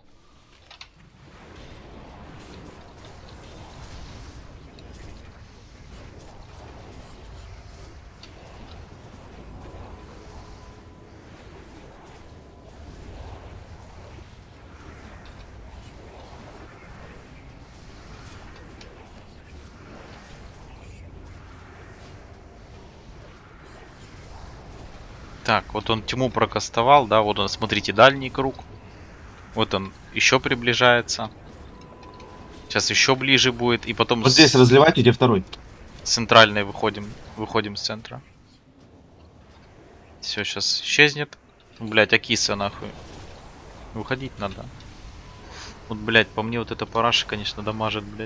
Так, вот он тьму прокастовал, да, вот он, смотрите, дальний круг. Вот он еще приближается. Сейчас еще ближе будет, и потом... Вот с- здесь разливайте, где второй. С центральной выходим. Выходим с центра. Все, сейчас исчезнет. Блять, Акиса нахуй. Выходить надо. Вот, блять, по мне вот эта параша, конечно, дамажит, блять.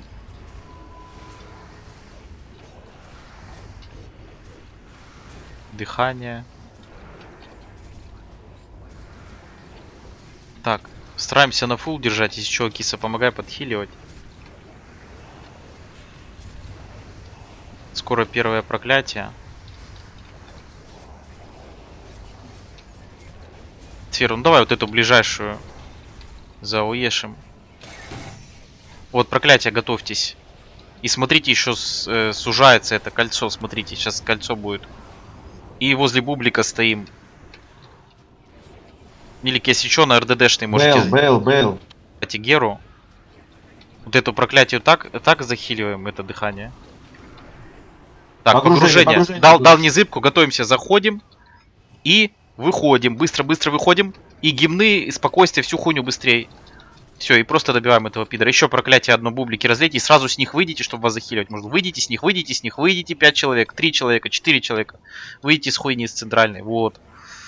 Дыхание. Так, стараемся на фул держать, если что, Киса, помогай подхиливать. Скоро первое проклятие. Сферу, ну давай вот эту ближайшую зауешим. Вот проклятие, готовьтесь. И смотрите, еще с, э, сужается это кольцо, смотрите, сейчас кольцо будет. И возле бублика стоим. Или если что, на РДДшный можете... Бейл, Бейл, Бейл. Кстати, Геру. Вот эту проклятие так, так захиливаем, это дыхание. Так, Погружение, погружение. погружение. Дал, дал незыбку, готовимся, заходим. И выходим. Быстро-быстро выходим. И гимны, и спокойствие, всю хуйню быстрее. Все, и просто добиваем этого пидора. Еще проклятие одно, бублики разлейте. И сразу с них выйдите, чтобы вас захиливать. Может, выйдите с них, выйдите с них, выйдите пять человек, три человека, четыре человека. Выйдите с хуйни, с центральной. Вот.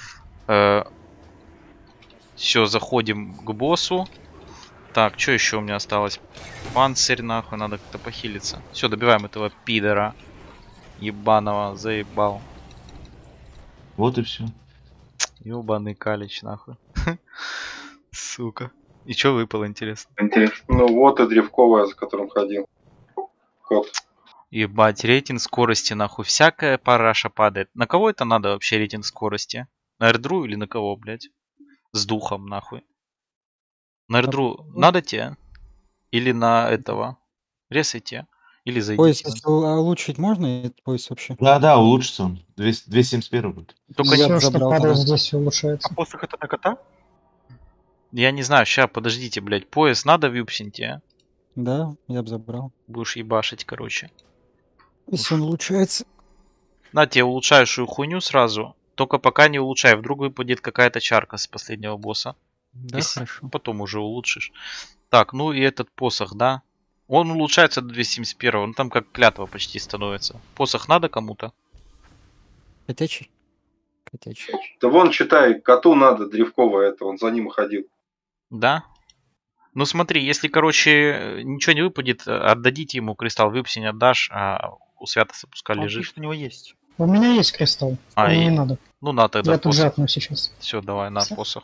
Все, заходим к боссу. Так, что еще у меня осталось? Панцирь, нахуй, надо как-то похилиться. Все, добиваем этого пидора. Ебаного, заебал. Вот и все. Ебаный калич, нахуй. Сука. И что выпало, интересно? Ну вот и древковая, за которым ходил. Кот. Ебать, рейтинг скорости, нахуй. Всякая параша падает. На кого это надо вообще рейтинг скорости? На эрдру или на кого, блядь? С духом, нахуй. На эрдру надо тебе? Или на этого? Ресайте. Или зайдите. Пояс, если улучшить можно, этот пояс вообще? Да, да, улучшится он. двести семьдесят один будет. Только Я не... б Все, что забрал падает тогда. здесь, улучшается. А посох это на кота? Я не знаю, ща, подождите, блядь. Пояс надо в юпсинте? Да, я бы забрал. Будешь ебашить, короче. Если он улучшается. На тебе улучшающую хуйню сразу. Только пока не улучшай. Вдруг выпадет какая-то чарка с последнего босса. Да, Если- хорошо. Потом уже улучшишь. Так, ну и этот посох, да? Он улучшается до двести семьдесят один. Он там как клятва почти становится. Посох надо кому-то? Котячий? Котячий. Да вон, читай, коту надо древковая это, он за ним ходил. Да? Ну смотри, если, короче, ничего не выпадет, отдадите ему кристалл. Выпси не отдашь, а у Святоса пускай Он лежит. пишет, у него есть. У меня есть кристалл. А, Мне и- не надо. Ну на тогда Я тут посох. жахну сейчас. Все, давай, на Всё. посох.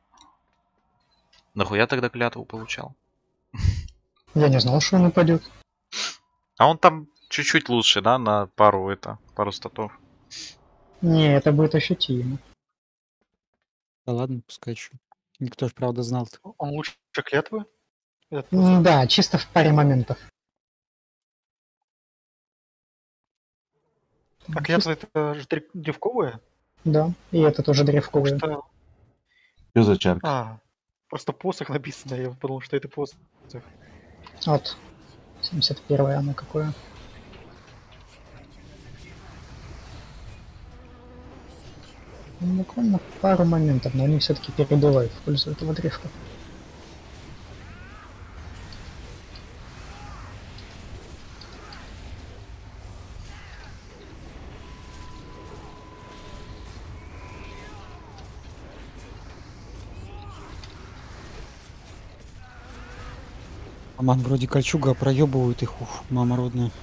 Нахуя тогда клятву получал? Я не знал, что он упадет. А он там чуть-чуть лучше, да, на пару это, пару статов. Не, это будет ощутимо. Да ладно, пускай еще. Никто ж правда знал-то. Он лучше клятвы? Этот посох? М, Да, чисто в паре моментов. А клятва это же древ- древковая? Да, и это тоже древковый. Что... Что за чарка? А, просто посох написано, я подумал, что это посох. Вот. семьдесят первое оно какое. Ну, буквально пару моментов, но они все-таки перебивают в пользу этого древка. Аман вроде кольчуга, а проебывают их, ух, мама родная.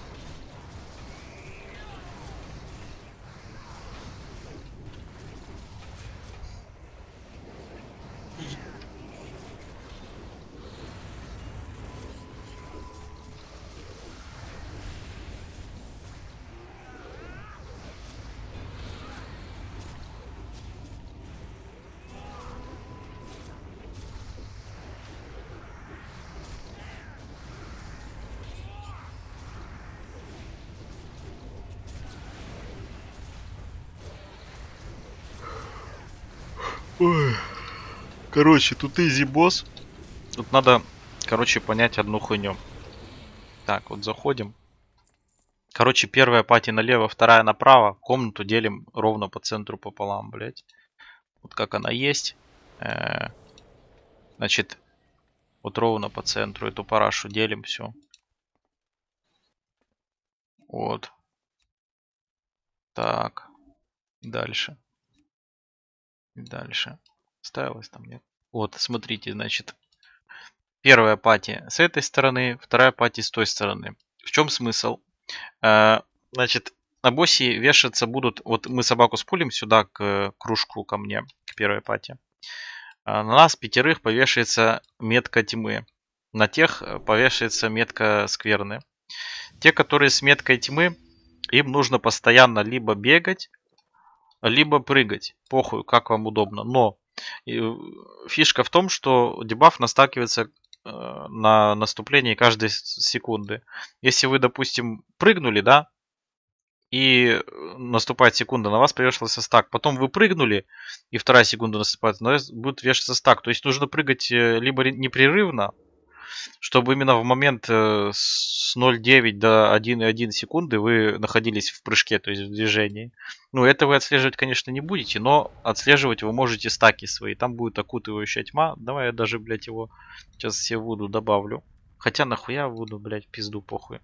Ой. Короче, тут изи босс. Тут надо, короче, понять одну хуйню. Так, вот заходим. Короче, первая пати налево, вторая направо. Комнату делим ровно по центру пополам, блять. Вот как она есть. Э, Значит, вот ровно по центру эту парашу делим, все. Вот. Так. Дальше. Дальше. Ставилось там, нет? Вот, смотрите, значит. Первая пати с этой стороны, вторая пати с той стороны. В чем смысл? Э, значит, на боссе вешаться будут... Вот мы собаку спулим сюда к кружку ко мне, к первой пати. На нас пятерых повешается метка тьмы. На тех повешается метка скверны. Те, которые с меткой тьмы, им нужно постоянно либо бегать, либо прыгать. Похуй, как вам удобно. Но фишка в том, что дебаф настакивается на наступлении каждой секунды. Если вы, допустим, прыгнули, да, и наступает секунда, на вас повешался стак. Потом вы прыгнули, и вторая секунда наступает, на вас будет вешаться стак. То есть нужно прыгать либо непрерывно, чтобы именно в момент с ноль целых девять до один целых одна секунды вы находились в прыжке, то есть в движении. Ну, это вы отслеживать, конечно, не будете, но отслеживать вы можете стаки свои. Там будет окутывающая тьма. Давай я даже, блядь, его сейчас все Вуду добавлю. Хотя нахуя Вуду, блядь, пизду, похуй.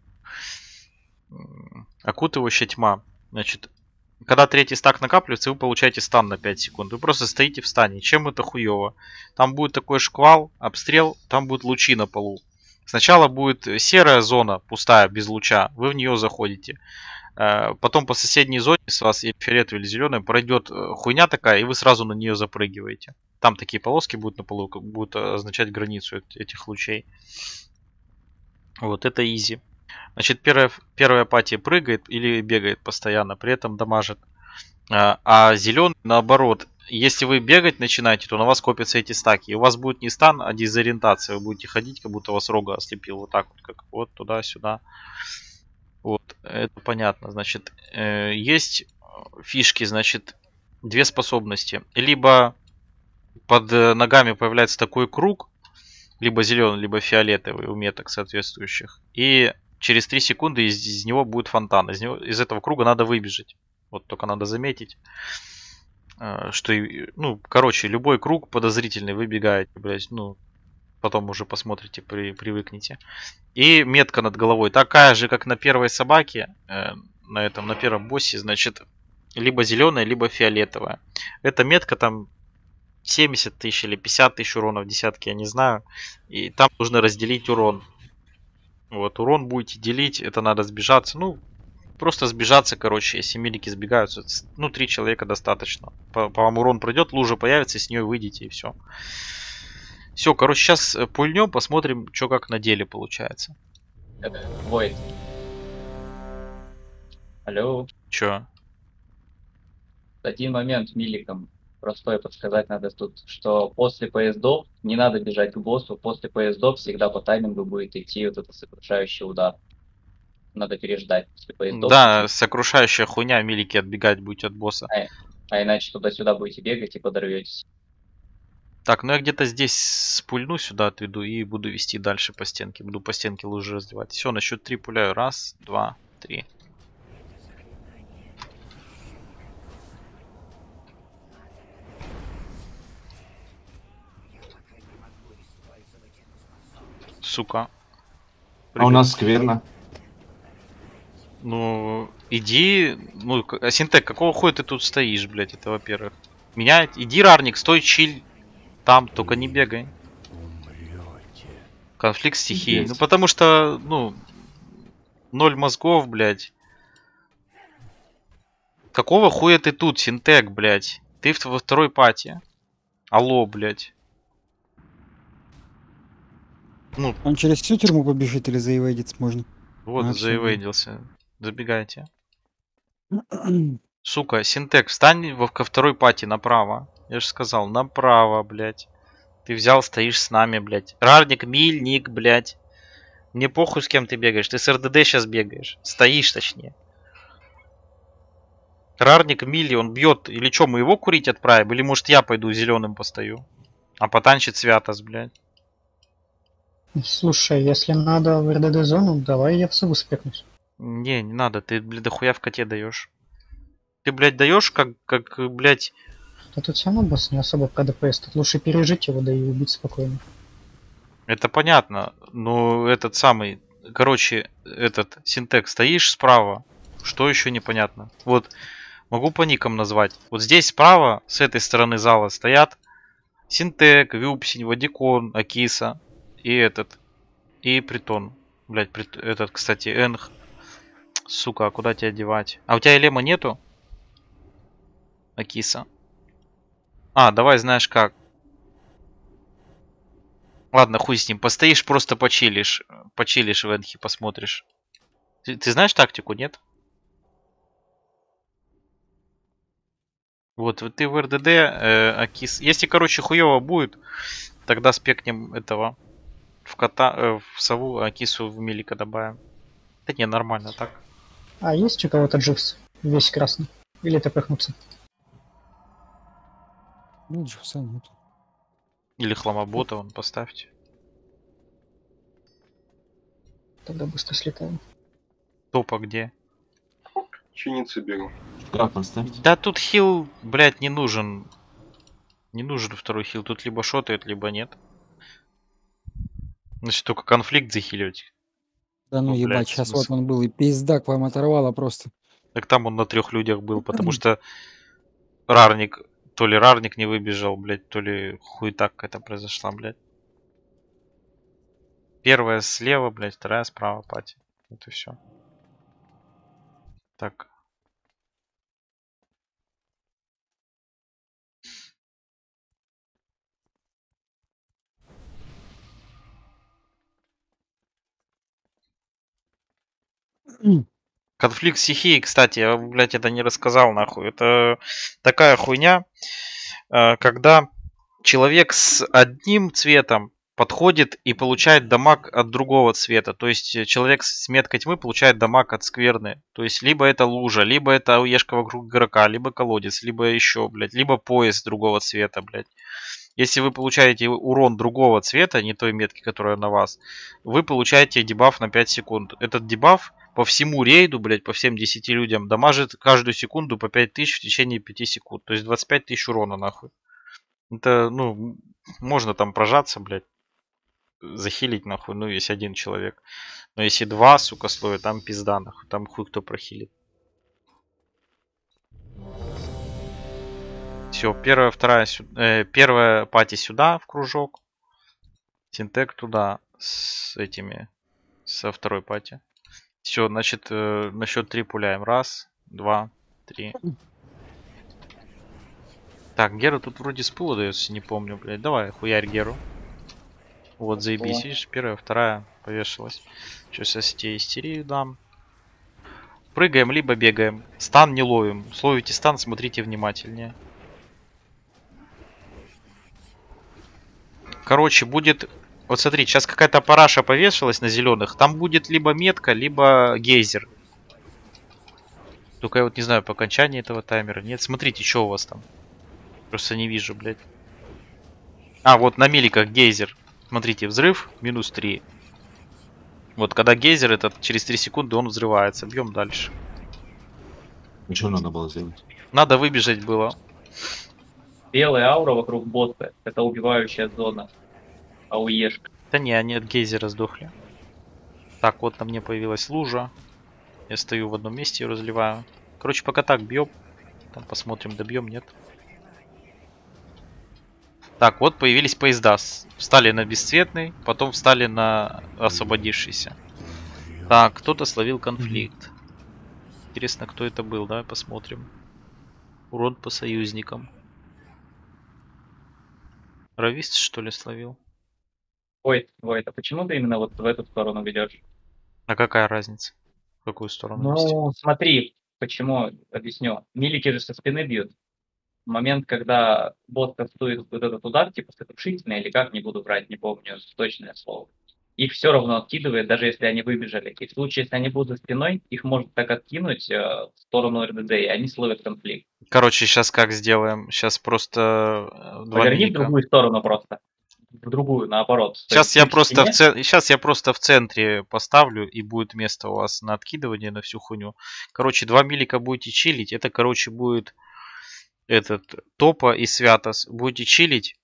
Окутывающая тьма. Значит, когда третий стак накапливается, вы получаете стан на пять секунд. Вы просто стоите в стане. Чем это хуево? Там будет такой шквал, обстрел, там будут лучи на полу. Сначала будет серая зона, пустая, без луча. Вы в нее заходите. Потом по соседней зоне с вас, или фиолетовый, или зеленый, пройдет хуйня такая, и вы сразу на нее запрыгиваете. Там такие полоски будут на полу, будут означать границу этих лучей. Вот это изи. Значит, первая, первая пати прыгает или бегает постоянно, при этом дамажит. А, а зеленый, наоборот, если вы бегать начинаете, то на вас копятся эти стаки. И у вас будет не стан, а дезориентация. Вы будете ходить, как будто вас рога ослепил. Вот так вот, как вот туда-сюда. Вот, это понятно. Значит, э, есть фишки, значит, две способности. Либо под ногами появляется такой круг, либо зеленый, либо фиолетовый у меток соответствующих. И через три секунды из, из него будет фонтан. Из, него, из этого круга надо выбежать. Вот только надо заметить, что, ну, короче, любой круг подозрительный выбегаете, блядь, ну, потом уже посмотрите, при, привыкнете. И метка над головой такая же, как на первой собаке, э, на этом, на первом боссе, значит, либо зеленая, либо фиолетовая. Эта метка там семьдесят тысяч или пятьдесят тысяч урона в десятке, я не знаю. И там нужно разделить урон. Вот, урон будете делить, это надо сбежаться. Ну, просто сбежаться, короче, если милики сбегаются. Ну, три человека достаточно. По, по вам урон пройдет, лужа появится, с нее выйдете и все. Все, короче, сейчас пульнем, посмотрим, что как на деле получается. Войд. Алло. Че? Один момент миликом простой подсказать надо тут, что после поездов не надо бежать к боссу, после поездов всегда по таймингу будет идти вот этот сокрушающий удар. Надо переждать после поездов. Да, сокрушающая хуйня, милики отбегать будете от босса. А, а иначе туда-сюда будете бегать и подорветесь. Так, ну я где-то здесь спульну, сюда отведу и буду вести дальше по стенке. Буду по стенке лужи разливать. Все, на счет три пуляю. Раз, два, три. Сука. А у нас скверно. Ну, иди... Ну, Синтек, какого хуя ты тут стоишь, блядь, это во-первых. Меня... Иди, Рарник, стой, чиль. Там, только не бегай. Конфликт стихий. Есть. Ну, потому что, ну... Ноль мозгов, блядь. Какого хуя ты тут, Синтек, блядь? Ты во второй пати. Алло, блядь. Ну, Он через всю тюрьму побежит или заевейдиться можно? вот, А, всё, заевейдился. Забегайте. Сука, Синтек, встань во, ко второй пати направо. Я же сказал, направо, блядь. Ты взял, стоишь с нами, блядь. Рарник, мильник, блядь. Мне похуй, с кем ты бегаешь. Ты с РДД сейчас бегаешь. Стоишь, точнее. Рарник, милли, он бьет. Или что, мы его курить отправим? Или может я пойду зеленым постою? А потанчит Святос, блядь. Слушай, если надо в РДД-зону, давай я в сову спекнусь. Не, не надо. Ты, блядь, дохуя в коте даешь. Ты, блядь, даешь, как, как, блядь... Да тут все равно босс не особо про ДПС. Тут лучше пережить его, да и убить спокойно. Это понятно. Но этот самый... Короче, этот Синтек, стоишь справа. Что еще непонятно? Вот, Могу по никам назвать. Вот здесь справа, с этой стороны зала, стоят Синтек, Вюпсень, Вадикон, Акиса и этот. И Притон. Блять, прит... этот, кстати, Энх. Сука, а куда тебя девать? А у тебя Элема нету? Акиса. А, давай знаешь как. Ладно, хуй с ним. Постоишь, просто почилишь. Почилишь в Энхе, посмотришь. Ты, ты знаешь тактику, нет? Вот, вот ты в РДД, э, Акис. Если, короче, хуево будет, тогда спекнем этого в кота, э, в сову, а Акису в Милика добавим. Да не, нормально так. А есть у кого-то дживс? Весь красный. Или это пыхнуться? Ну, Дживса нет. Или хламобота, вон поставьте. Тогда быстро слетаем. Топа где? Чиниться беру. Как поставить? Да тут хил, блядь, не нужен. Не нужен второй хил. Тут либо шотает, либо нет. Значит, только конфликт захиливать. Да ну Ну, блядь, ебать, сейчас вот смысл? он был, и пиздак вам оторвало просто. Так там он на трех людях был, потому что рарник, то ли рарник не выбежал, блядь, то ли хуй так это произошла, блядь. Первая слева, блядь, вторая справа, пати. Вот и все. Так. Конфликт стихии, кстати, я, блядь, это не рассказал нахуй. Это такая хуйня, э, когда человек с одним цветом подходит и получает дамаг от другого цвета. То есть э, человек с меткой тьмы получает дамаг от скверны. То есть либо это лужа, либо это ауешка вокруг игрока, либо колодец, либо еще, блядь, либо пояс другого цвета, блядь. Если вы получаете урон другого цвета, не той метки, которая на вас, вы получаете дебаф на пять секунд. Этот дебаф по всему рейду, блядь, по всем десяти людям дамажит каждую секунду по пять тысяч в течение пяти секунд. То есть двадцать пять тысяч урона, нахуй. Это, ну, можно там прожаться, блядь, захилить, нахуй, ну, если один человек. Но если два, сука, слоя, там пизда, нахуй, там хуй кто прохилит. Все, первая, вторая, сю- э, первая пати сюда в кружок. Синтек туда с этими, со второй пати. Все, значит, э, на счет три пуляем. Раз, два, три. Так, Гера тут вроде с пула дается, не помню, блядь. Давай, хуярь Геру. Вот, заебись, видишь, первая, вторая повешалась. Сейчас я тебе истерию дам. Прыгаем, либо бегаем. Стан не ловим. Словите стан, смотрите внимательнее. Короче, будет... Вот смотри, сейчас какая-то параша повешалась на зеленых. Там будет либо метка, либо гейзер. Только я вот не знаю по окончании этого таймера. Нет, смотрите, что у вас там. Просто не вижу, блядь. А, вот на миликах гейзер. Смотрите, взрыв, минус три. Вот когда гейзер этот, через три секунды он взрывается. Бьем дальше. Ничего надо было сделать. Надо выбежать было. Белая аура вокруг босса — это убивающая зона. Ауешка. Да не, они от гейзера сдохли. Так, вот на мне появилась лужа. Я стою в одном месте и разливаю. Короче, пока так бьем. Там посмотрим, добьем, нет. Так, вот появились поезда. С- Встали на бесцветный, потом встали на освободившийся. Так, кто-то словил конфликт. Интересно, кто это был, давай посмотрим. Урон по союзникам. Равист, что ли, словил? Ой, Войт, а почему ты именно вот в эту сторону ведешь? А какая разница? В какую сторону вести? Ну, смотри, почему, объясню. Милики же со спины бьют. В момент, когда бот кастует вот этот удар, типа сокрушительный, или как, не буду брать, не помню точное слово, их все равно откидывает, даже если они выбежали. И в случае, если они будут за спиной, их может так откинуть э, в сторону РДД, и они словят конфликт. Короче, сейчас как сделаем? Сейчас просто э, два Поверни в милика. другую сторону просто. В другую, наоборот. То Сейчас есть я чуть в просто в стене. цен... Сейчас я просто в центре поставлю, и будет место у вас на откидывание на всю хуйню. Короче, два милика будете чилить. Это, короче, будет этот Топа и Святос. Будете чилить.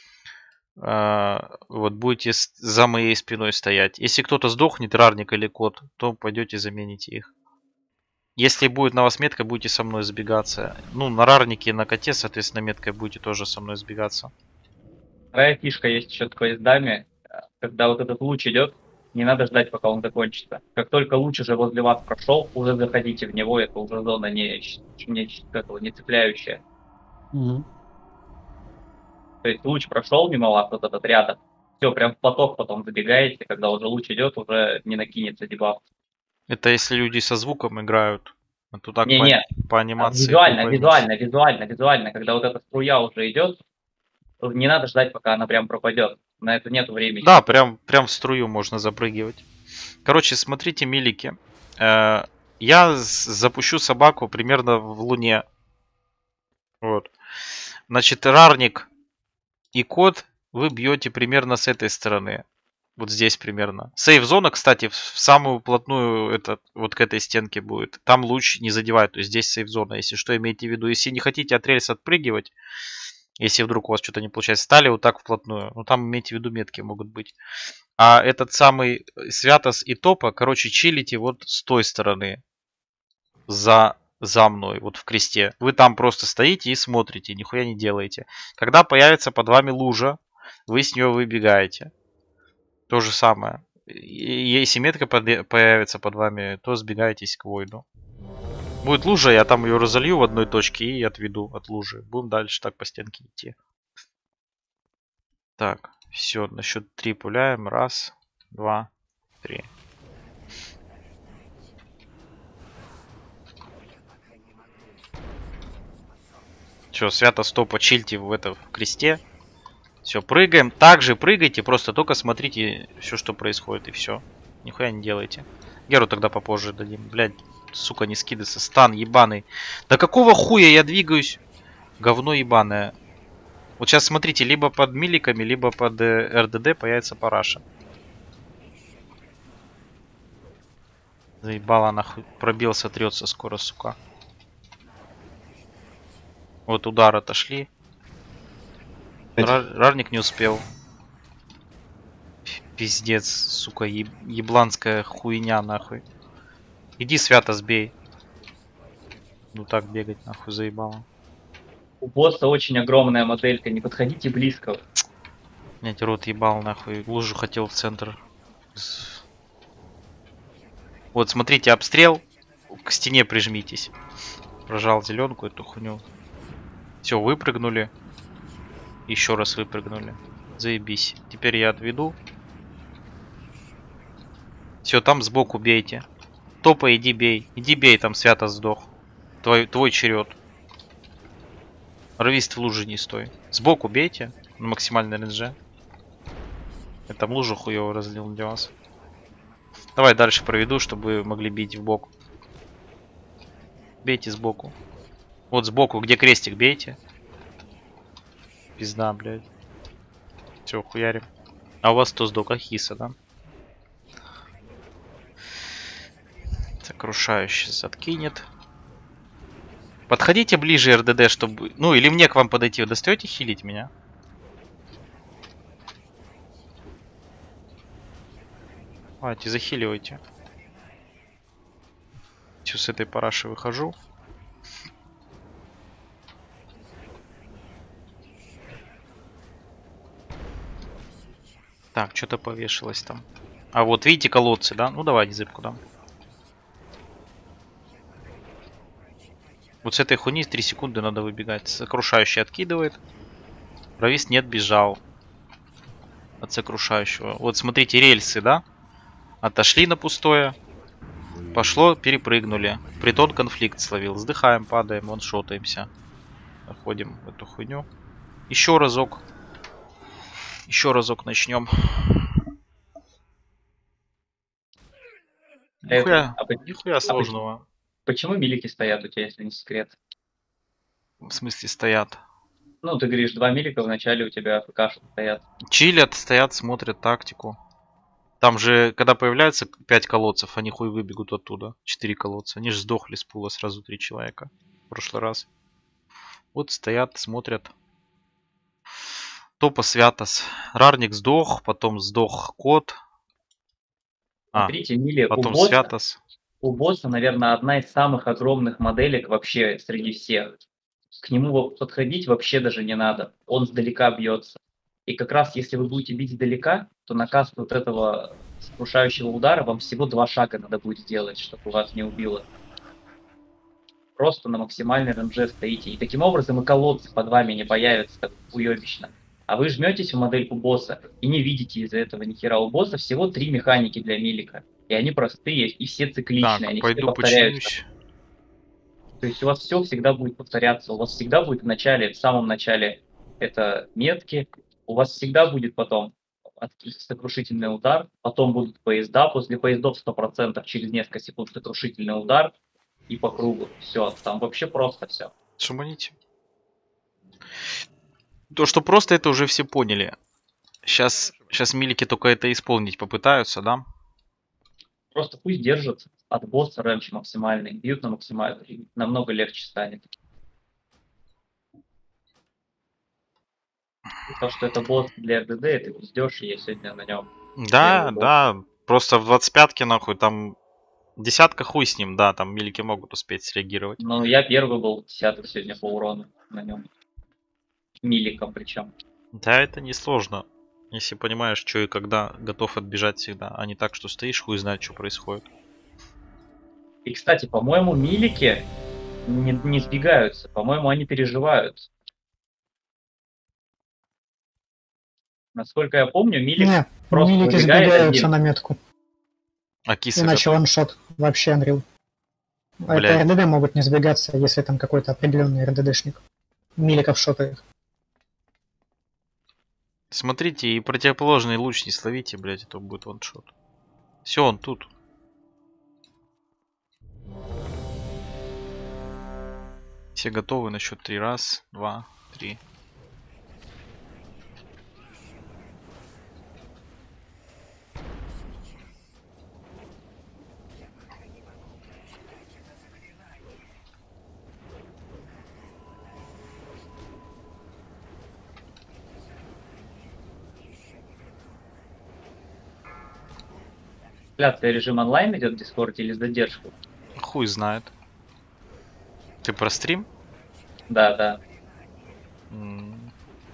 а, вот будете с- за моей спиной стоять. Если кто-то сдохнет, рарник или кот, то пойдете замените их. Если будет на вас метка, будете со мной сбегаться. Ну, на рарнике и на коте, соответственно, меткой будете тоже со мной сбегаться. Вторая фишка есть еще с поездами. Когда вот этот луч идет, не надо ждать, пока он закончится. Как только луч уже возле вас прошел, уже заходите в него, это уже зона не, не, этого, не цепляющая. Мгм. То есть луч прошел мимо вас, вот этот рядом. Все, прям в поток потом забегаете, когда уже луч идет, уже не накинется дебаф. Это если люди со звуком играют. А то так по, Не-не, по анимации. визуально, хуй поймешь. визуально, визуально, визуально. Когда вот эта струя уже идет, не надо ждать, пока она прям пропадет. На это нету времени. Да, прям, прям в струю можно запрыгивать. Короче, смотрите, милики. Э, я с- запущу собаку примерно в луне. Вот. Значит, рарник и кот вы бьете примерно с этой стороны. Вот здесь примерно. Сейф-зона, кстати, в в самую плотную этот, вот к этой стенке будет. Там луч не задевает, то есть здесь сейф-зона. Если что, имейте в виду. Если не хотите от рельса отпрыгивать, если вдруг у вас что-то не получается, стали вот так вплотную. Ну там имейте в виду метки могут быть. А этот самый Святос и Топа, короче, чилите вот с той стороны. За, за мной, вот в кресте. Вы там просто стоите и смотрите, нихуя не делаете. Когда появится под вами лужа, вы с нее выбегаете. То же самое. И если метка под- появится под вами, то сбегаетесь к войну. Будет лужа, я там ее разолью в одной точке и отведу от лужи. Будем дальше так по стенке идти. Так, все, на счет три пуляем. Раз, два, три. Все, свято стопа, чильте в это в кресте. Все, прыгаем. Также прыгайте, просто только смотрите все, что происходит, и все. Нихуя не делайте. Геру тогда попозже дадим. Блядь, сука, не скидывается. Стан ебаный. Да какого хуя я двигаюсь? Говно ебаное. Вот сейчас смотрите, либо под миликами, либо под э, эр дэ дэ появится параша. Заебала нахуй. Пробился, трется скоро, сука. Вот удар отошли. Пять. Рар- Рарник не успел. Пиздец, сука, еб- ебланская хуйня, нахуй. Иди свято сбей. Ну так бегать, нахуй, заебало. У босса очень огромная моделька, не подходите близко. Блять, рот ебал, нахуй. Лужу хотел в центр. С- Вот, смотрите, обстрел. К стене прижмитесь. Прожал зеленку, эту хуйню. Все, выпрыгнули. Еще раз выпрыгнули. Заебись. Теперь я отведу. Все, там сбоку бейте. Топа, иди бей. Иди бей, там свято сдох. Твой, твой черед. Ровист в луже не стой. Сбоку бейте. На максимальной рейнже. Я там лужу хуево разлил для вас. Давай дальше проведу, чтобы вы могли бить в бок. Бейте сбоку. Вот сбоку, где крестик, бейте. Пизда, блядь. Все, хуярим. А у вас кто сдох? Ахиса, да? Сокрушающий откинет. Подходите ближе, эр дэ дэ, чтобы... Ну, или мне к вам подойти. Вы достаете хилить меня? Давайте, захиливайте. Все, с этой параши выхожу. Так, что-то повешалось там. А вот, видите, колодцы, да? Ну, давайте зыбку дам. Вот с этой хуйни три секунды надо выбегать. Сокрушающий откидывает. Ровист нет, бежал. От сокрушающего. Вот смотрите, рельсы, да? Отошли на пустое. Пошло, перепрыгнули. Притон конфликт словил. Сдыхаем, падаем, ваншотаемся. Заходим в эту хуйню. Еще разок. Еще разок начнем. Нихуя, А по- нихуя сложного. Почему милики стоят у тебя, если не секрет? В смысле стоят. Ну, ты говоришь, два милика в начале у тебя АФК стоят. Чилят, стоят, смотрят тактику. Там же, когда появляется пять колодцев, они хуй выбегут оттуда. четыре колодца. Они же сдохли с пула сразу три человека. В прошлый раз. Вот стоят, смотрят. Топа Святос. Рарник сдох, потом сдох кот. А, Смотрите, мили у потом босса, Святос. у босса, наверное, одна из самых огромных моделек вообще среди всех. К нему подходить вообще даже не надо. Он сдалека бьется. И как раз если вы будете бить издалека, то на каст вот этого сокрушающего удара вам всего два шага надо будет сделать, чтобы вас не убило. Просто на максимальной ренже стоите. И таким образом и колодцы под вами не появятся так уебищно. А вы жметесь в модельку босса и не видите из-за этого ни хера. У босса всего три механики для милика. И они простые, и все цикличные, Так, они все пойду повторяются. починюсь. То есть у вас все всегда будет повторяться. У вас всегда будет в начале, в самом начале это метки. У вас всегда будет потом сокрушительный удар. Потом будут поезда. После поездов сто процентов через несколько секунд сокрушительный удар. И по кругу. Все, там вообще просто все. Шуманите. То, что просто, это уже все поняли. Сейчас, сейчас милики только это исполнить попытаются, да? Просто пусть держат от босса рэнч максимальный. Бьют на максимальный. Намного легче станет. То, что это босс для эр дэ дэ, это пиздёж, и я сегодня на нем. Да, Первый да. Просто в двадцать пятке, нахуй, там десятка хуй с ним, да, там милики могут успеть среагировать. Но я первый был десятый сегодня по урону на нем. Миликом причем. Да, это не сложно. Если понимаешь, что и когда, готов отбежать всегда, а не так, что стоишь, хуй знает, что происходит. И, кстати, по-моему, милики не, не сбегаются. По-моему, они переживают. Насколько я помню, милик Не, просто милики выбегает сбегаются один. на метку. А кисы Иначе ваншот вообще Unreal. А это Блядь. эр дэ дэ могут не сбегаться, если там какой-то определенный эр дэ дэшник. Миликов шотает. Смотрите, и противоположный луч не словите, блядь, это будет ваншот. Все, он тут. Все готовы на счет три. Раз, два, три. Трансляция режим онлайн идет в Дискорде или с задержкой? Хуй знает. Ты про стрим? Да, да. М.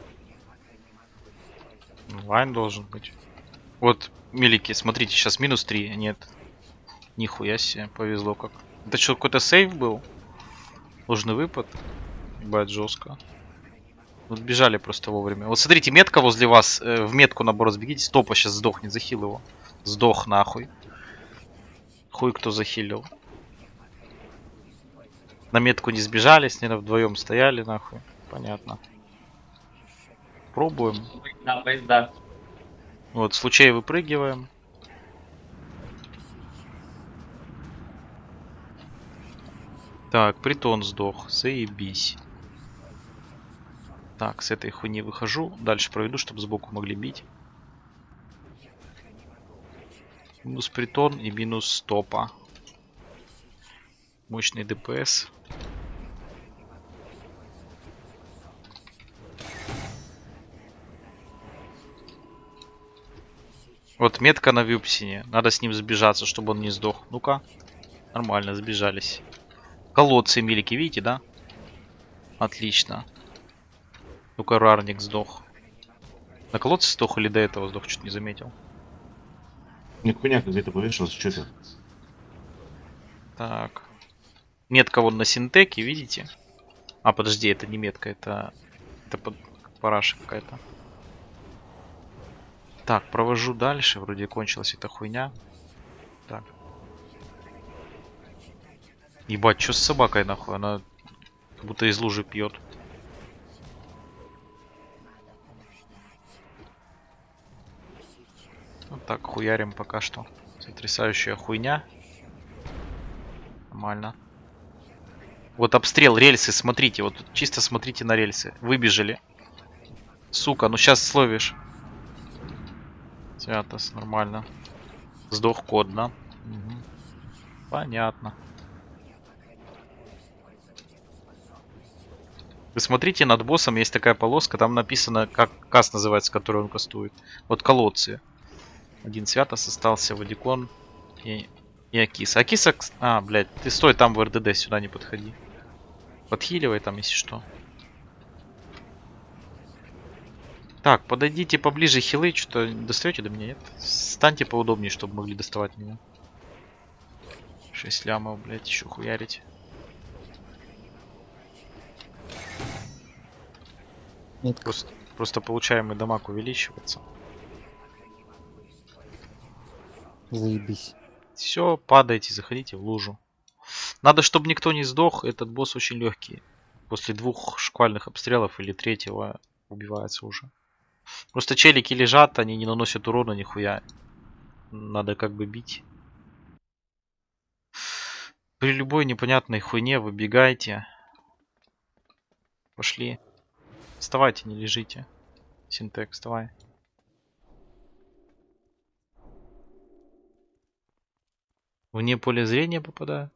Онлайн должен быть. Вот, милики, смотрите, сейчас минус три. Нет. Нихуя себе, повезло как. Это что, какой-то сейв был? Ложный выпад? Ебать, жестко. Вот бежали просто вовремя. Вот смотрите, метка возле вас. Э, в метку наоборот сбегите. Стопа сейчас сдохнет, захил его. Сдох нахуй. Хуй кто захилил. На метку не сбежали, с ней вдвоем стояли нахуй. Понятно. Пробуем. Да, поезда. Вот, с лучей выпрыгиваем. Так, притон сдох. Заебись. Так, с этой хуйни выхожу. Дальше проведу, чтобы сбоку могли бить. Минус притон и минус стопа. Мощный дэ пэ эс. Вот метка на випсине. Надо с ним сбежаться, чтобы он не сдох. Ну-ка. Нормально, сбежались. Колодцы милики, видите, да? Отлично. Ну-ка, рарник сдох. На колодце сдох или до этого сдох? Чуть не заметил. Нихуя где-то повешался, что ты? Так. Метка вон на синтеке, видите? А, подожди, это не метка, это... Это под... параша какая-то. Так, провожу дальше. Вроде кончилась эта хуйня. Так. Ебать, что с собакой нахуй? Она как будто из лужи пьет. Вот так хуярим пока что. Сотрясающая хуйня. Нормально. Вот обстрел, рельсы, смотрите. Вот чисто смотрите на рельсы. Выбежали. Сука, ну сейчас словишь. Святос, нормально. Сдох код, да? Угу. Понятно. Вы смотрите, над боссом есть такая полоска, там написано, как каст называется, который он кастует. Вот колодцы. Один Святос остался, Вадикон и И Акиса. Акиса... кс- А, блядь, ты стой там в РДД, сюда не подходи. Подхиливай там, если что. Так, подойдите поближе, хилы. Что-то достаете до меня, нет? Станьте поудобнее, чтобы могли доставать меня. шесть лямов, блядь, еще хуярить. Метка. Просто, просто получаемый дамаг увеличивается. Заебись. Все, падайте, заходите в лужу. Надо, чтобы никто не сдох. Этот босс очень легкий. После двух шквальных обстрелов или третьего убивается уже. Просто челики лежат, они не наносят урона нихуя. Надо как бы бить. При любой непонятной хуйне выбегайте. Пошли. Вставайте, не лежите. Синтек, вставай. Вне поля зрения попадаю.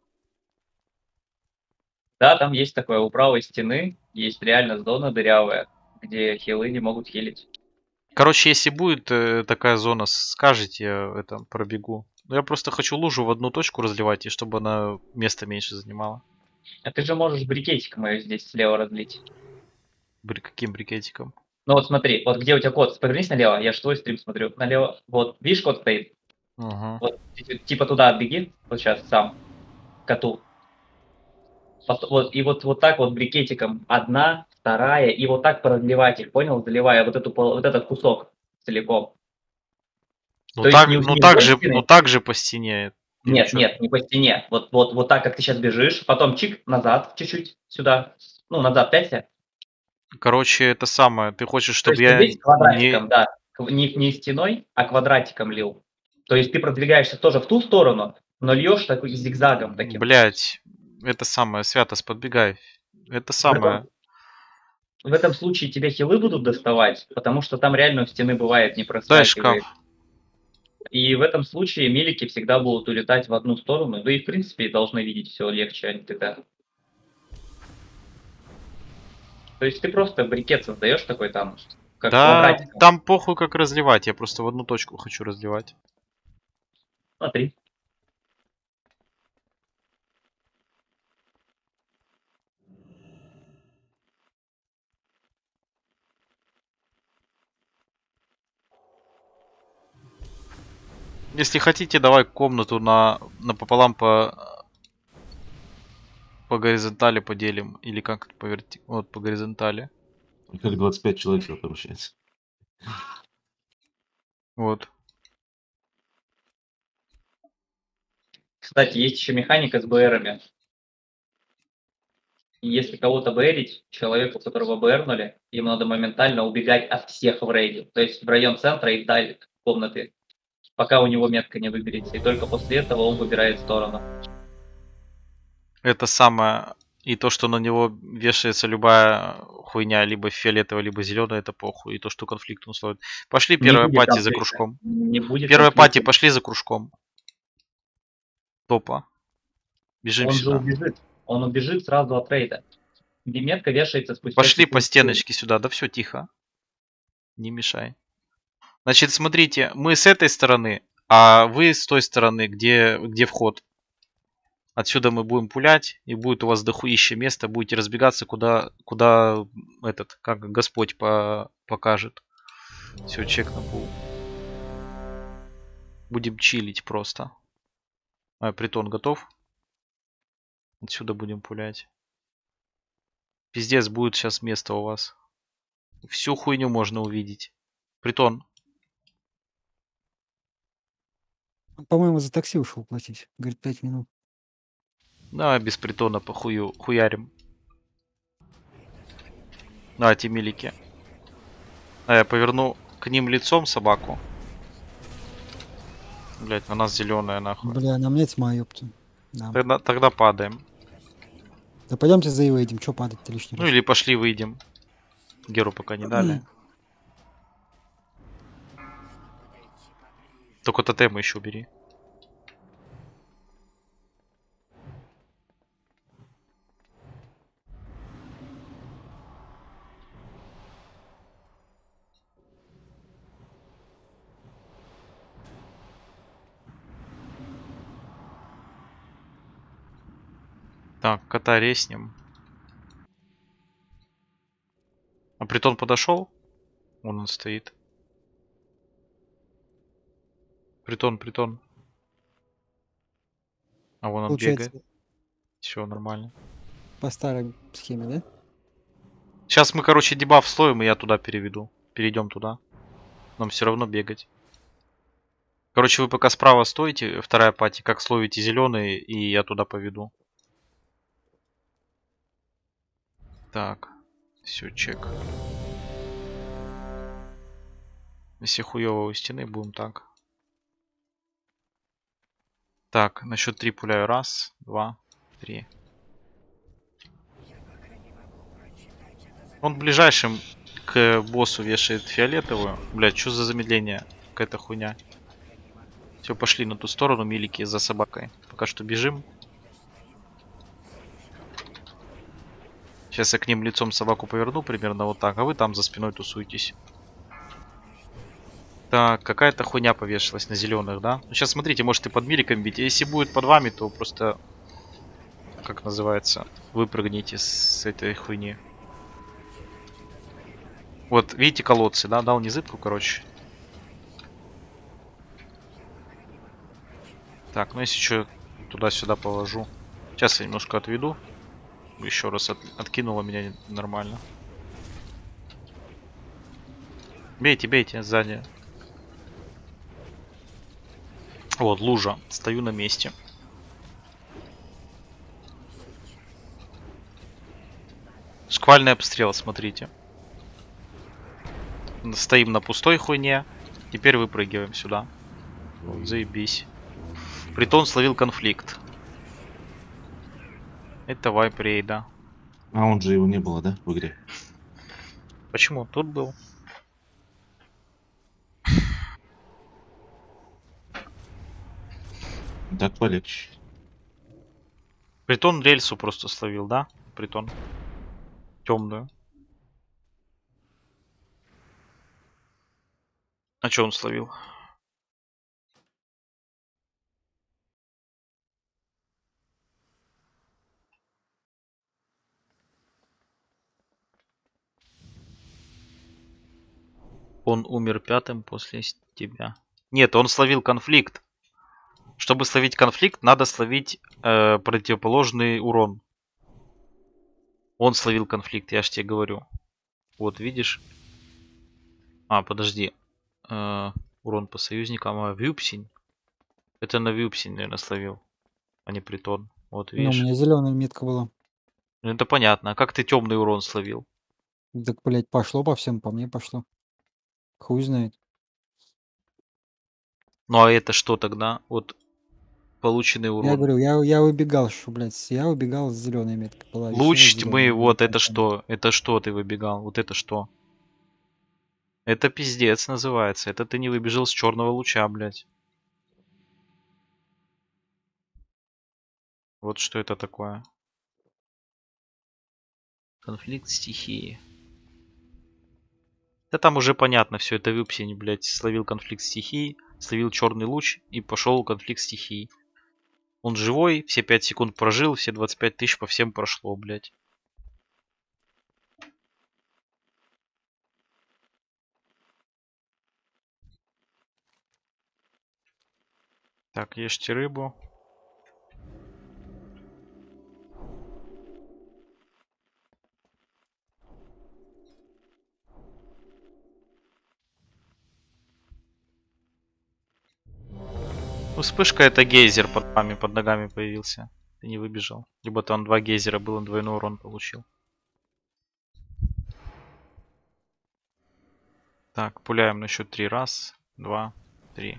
Да, там есть такое, у правой стены есть реально зона дырявая, где хилы не могут хилить. Короче, если будет э, такая зона, скажите, я это пробегу. Но я просто хочу лужу в одну точку разливать, и чтобы она место меньше занимала. А ты же можешь брикетиком ее здесь слева разлить. Бри- каким брикетиком? Ну вот смотри, вот где у тебя код, повернись налево, я же твой стрим смотрю, налево, вот, видишь, код стоит? Угу. Вот, ти- типа туда отбеги, вот сейчас сам, коту. Пот- Вот, и вот, вот так вот брикетиком одна, вторая, и вот так продлевать их, понял? Заливая вот, эту, пол- вот этот кусок целиком. Ну То есть так, не, ну не так вдоль же, стены. ну так же по стене. Или Нет, чё? нет, не по стене. Вот, вот, вот так, как ты сейчас бежишь, потом чик назад чуть-чуть сюда, ну, назад пятся. Короче, это самое. Ты хочешь, То чтобы есть вот я здесь квадратиком, не... да, к- не, не стеной, а квадратиком лил. То есть ты продвигаешься тоже в ту сторону, но льешь такой зигзагом таким. Блять, это самое, Святос, подбегай. Это В самое. этом, в этом случае тебе хилы будут доставать, потому что там реально у стены бывает не Дай проскакивает. шкаф. И в этом случае милики всегда будут улетать в одну сторону, да и в принципе должны видеть все легче, а не тогда. То есть ты просто брикет создаешь такой там, как Да, квадратик. там похуй как разливать. Я просто в одну точку хочу разливать. Смотри. Если хотите, давай комнату на напополам по по горизонтали поделим. Или как это по верти... Вот, по горизонтали. Как двадцать пять человек сюда помещается. Вот. Кстати, есть еще механика с БРами. И если кого-то БРить, человеку, которого БРнули, ему надо моментально убегать от всех в рейде. То есть в район центра и вдаль комнаты, пока у него метка не выберется. И только после этого он выбирает сторону. Это самое. И то, что на него вешается любая хуйня, либо фиолетовая, либо зеленая, это похуй. И то, что конфликт условит. Пошли, Не первая будет пати за конфликта. кружком. Не будет Первая конфликта. пати, пошли за кружком. Топа. Бежим Он же сюда. убежит. Он убежит сразу от рейда. Где метка вешается спустя Пошли по секунд стеночке сюда. Да все, тихо. Не мешай. Значит, смотрите, мы с этой стороны, а вы с той стороны, где, где вход. Отсюда мы будем пулять, и будет у вас дохуище места, будете разбегаться, куда, куда этот, как Господь по, покажет. Все, чек на пул. Будем чилить просто. А, притон готов? Отсюда будем пулять. Пиздец, будет сейчас место у вас. Всю хуйню можно увидеть. Притон. По-моему, за такси ушел платить. Говорит, пять минут. Да, без притона по хую хуярим. На, эти милики. А я поверну к ним лицом собаку. Блять, на нас зеленая нахуй. Бля, на мне тьма, ёпта. Да. Тогда, тогда падаем. Да пойдемте за выйдем, что падать-то лишний Ну раз. или пошли выйдем. Геру пока не дали. Только тотемы еще убери. Так, кота резнем. А притон подошел? Вон он стоит. Притон, притон. А вон он Получается, бегает. Все нормально. по старой схеме, да? Сейчас мы, короче, дебаф слоем, и я туда переведу. Перейдем туда. Нам все равно бегать. Короче, вы пока справа стоите, вторая пати, как словите зеленые, и я туда поведу. Так, все, чек. Если хуёво у стены, будем так. Так, на счет три пуляю. Раз, два, три. Он ближайшим к боссу вешает фиолетовую. Блядь, что за замедление? Какая-то хуйня. Все, пошли на ту сторону, милики, за собакой. Пока что бежим. Сейчас я к ним лицом собаку поверну, примерно вот так. А вы там за спиной тусуетесь. Так, какая-то хуйня повешалась на зеленых, да? Ну, сейчас смотрите, может и под миликом бить. Если будет под вами, то просто, как называется, выпрыгните с этой хуйни. Вот, видите колодцы, да? Дал незыбку, короче. Так, ну если что, туда-сюда положу. Сейчас я немножко отведу. Еще раз от, откинуло меня нормально. Бейте, бейте сзади. Вот, лужа. Стою на месте. Шквальный обстрел, смотрите. Стоим на пустой хуйне. Теперь выпрыгиваем сюда. Вот, заебись. Притон словил конфликт. Это вайп рейда. А он же его не было, да, в игре? Почему? Тут был. Так полегче. Притон рельсу просто словил, да? Притон. Темную. А что он словил? Он умер пятым после тебя. Нет, он словил конфликт. Чтобы словить конфликт, надо словить э, противоположный урон. Он словил конфликт, я ж тебе говорю. Вот, видишь? А, подожди. Э, урон по союзникам. А, Вюпсень. Это на Вюпсень, наверное, словил. А не притон. Вот, Ну, у видишь? меня зеленая метка была. Ну, это понятно. А как ты темный урон словил? Так, блядь, пошло по всем, по мне пошло. Хуй знает. Ну, а это что тогда? Вот, полученный урон. Я говорю, я, я убегал, что, блядь, я убегал с зеленой меткой. Была, висела Луч зелёная, тьмы, вот метка это там. что? Это что ты выбегал? Вот это что? Это пиздец называется. Это ты не выбежал с черного луча, блядь. Вот что это такое. Конфликт стихии. Да там уже понятно все. Это Вюпсень, блядь, словил конфликт стихии, словил черный луч и пошел конфликт стихии. Он живой, все пять секунд прожил, все двадцать пять тысяч по всем прошло, блядь. Так, ешьте рыбу. Ну, вспышка это гейзер под вами, под ногами появился. Ты не выбежал. Либо там два гейзера был, он двойной урон получил. Так, пуляем на счет три. Раз, два, три.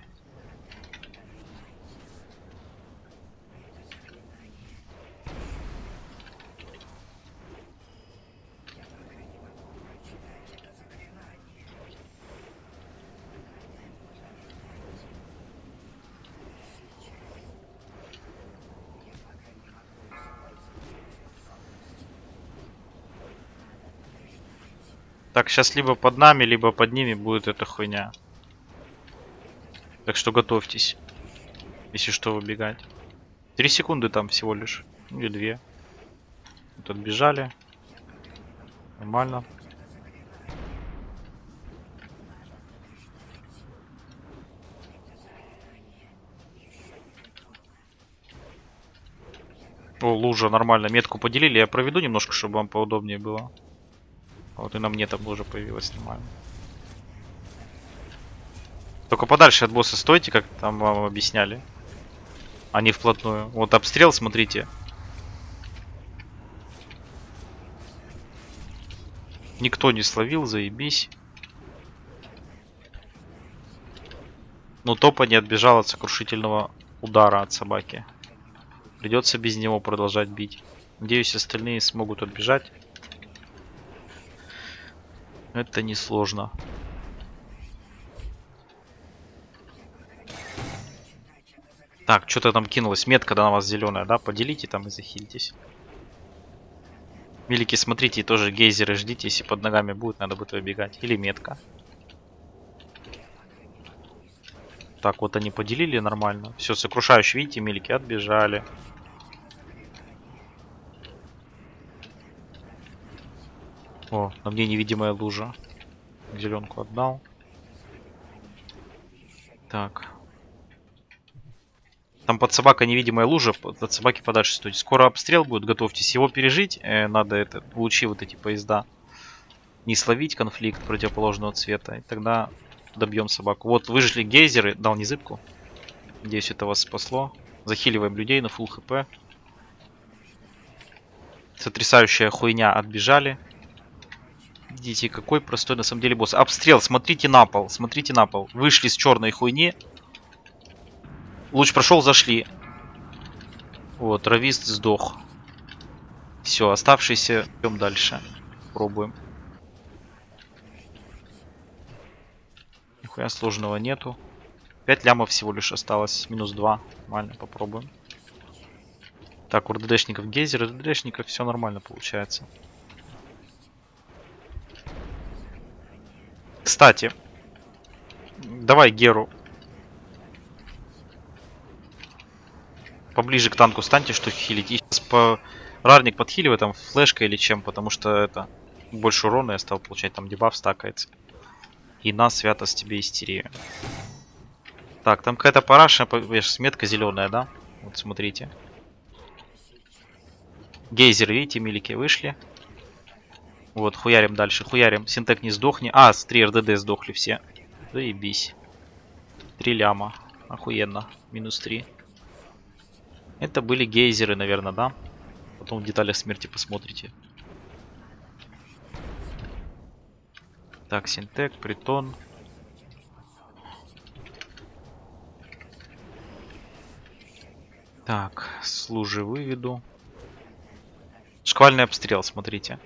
Так, сейчас либо под нами, либо под ними будет эта хуйня. Так что готовьтесь. Если что, выбегать. Три секунды там всего лишь. Или две. Вот отбежали. Нормально. О, лужа, нормально. Метку поделили. Я проведу немножко, чтобы вам поудобнее было. Вот и на мне там лужа появилась нормально. Только подальше от босса стойте, как там вам объясняли. А не вплотную. Вот обстрел, смотрите. Никто не словил, заебись. Но топа не отбежал от сокрушительного удара от собаки. Придется без него продолжать бить. Надеюсь, остальные смогут отбежать. Это несложно. Так, что-то там кинулось. Метка на вас зеленая, да? Поделите там и захилитесь. Милики, смотрите, тоже гейзеры ждите. Если под ногами будет, надо будет выбегать. Или метка. Так, вот они поделили нормально. Все, сокрушающие, видите, милики отбежали. О, на мне невидимая лужа. Зеленку отдал. Так. Там под собакой невидимая лужа, от собаки подальше стойте. Скоро обстрел будет, готовьтесь его пережить. Э, надо это, лучи вот эти поезда. Не словить конфликт противоположного цвета. И тогда добьем собаку. Вот выжили гейзеры, дал незыбку. Надеюсь, это вас спасло. Захиливаем людей на фулл хп. Сотрясающая хуйня, отбежали. Видите, какой простой на самом деле босс. Обстрел, смотрите на пол, смотрите на пол. Вышли с черной хуйни. Луч прошел, зашли. Вот, равист сдох. Все, оставшиеся идем дальше. Пробуем. Нихуя сложного нету. пять лямов всего лишь осталось. Минус два. Нормально, попробуем. Так, у РДДшников гейзер, у РДДшников все нормально получается. Кстати, давай Геру поближе к танку станьте, что хилить. И сейчас по... Рарник подхиливай там флешкой или чем, потому что это больше урона я стал получать, там дебаф стакается. И на святость тебе истерию. Так, там какая-то параша, метка зеленая, да? Вот смотрите. Гейзеры, видите, милики вышли. Вот, хуярим дальше, хуярим. Синтек не сдохни. А, с три РДД сдохли все. Заебись. Три ляма. Охуенно. Минус три. Это были гейзеры, наверное, да? Потом в деталях смерти посмотрите. Так, Синтек, Притон. Так, с лужи выведу. Шквальный обстрел, смотрите.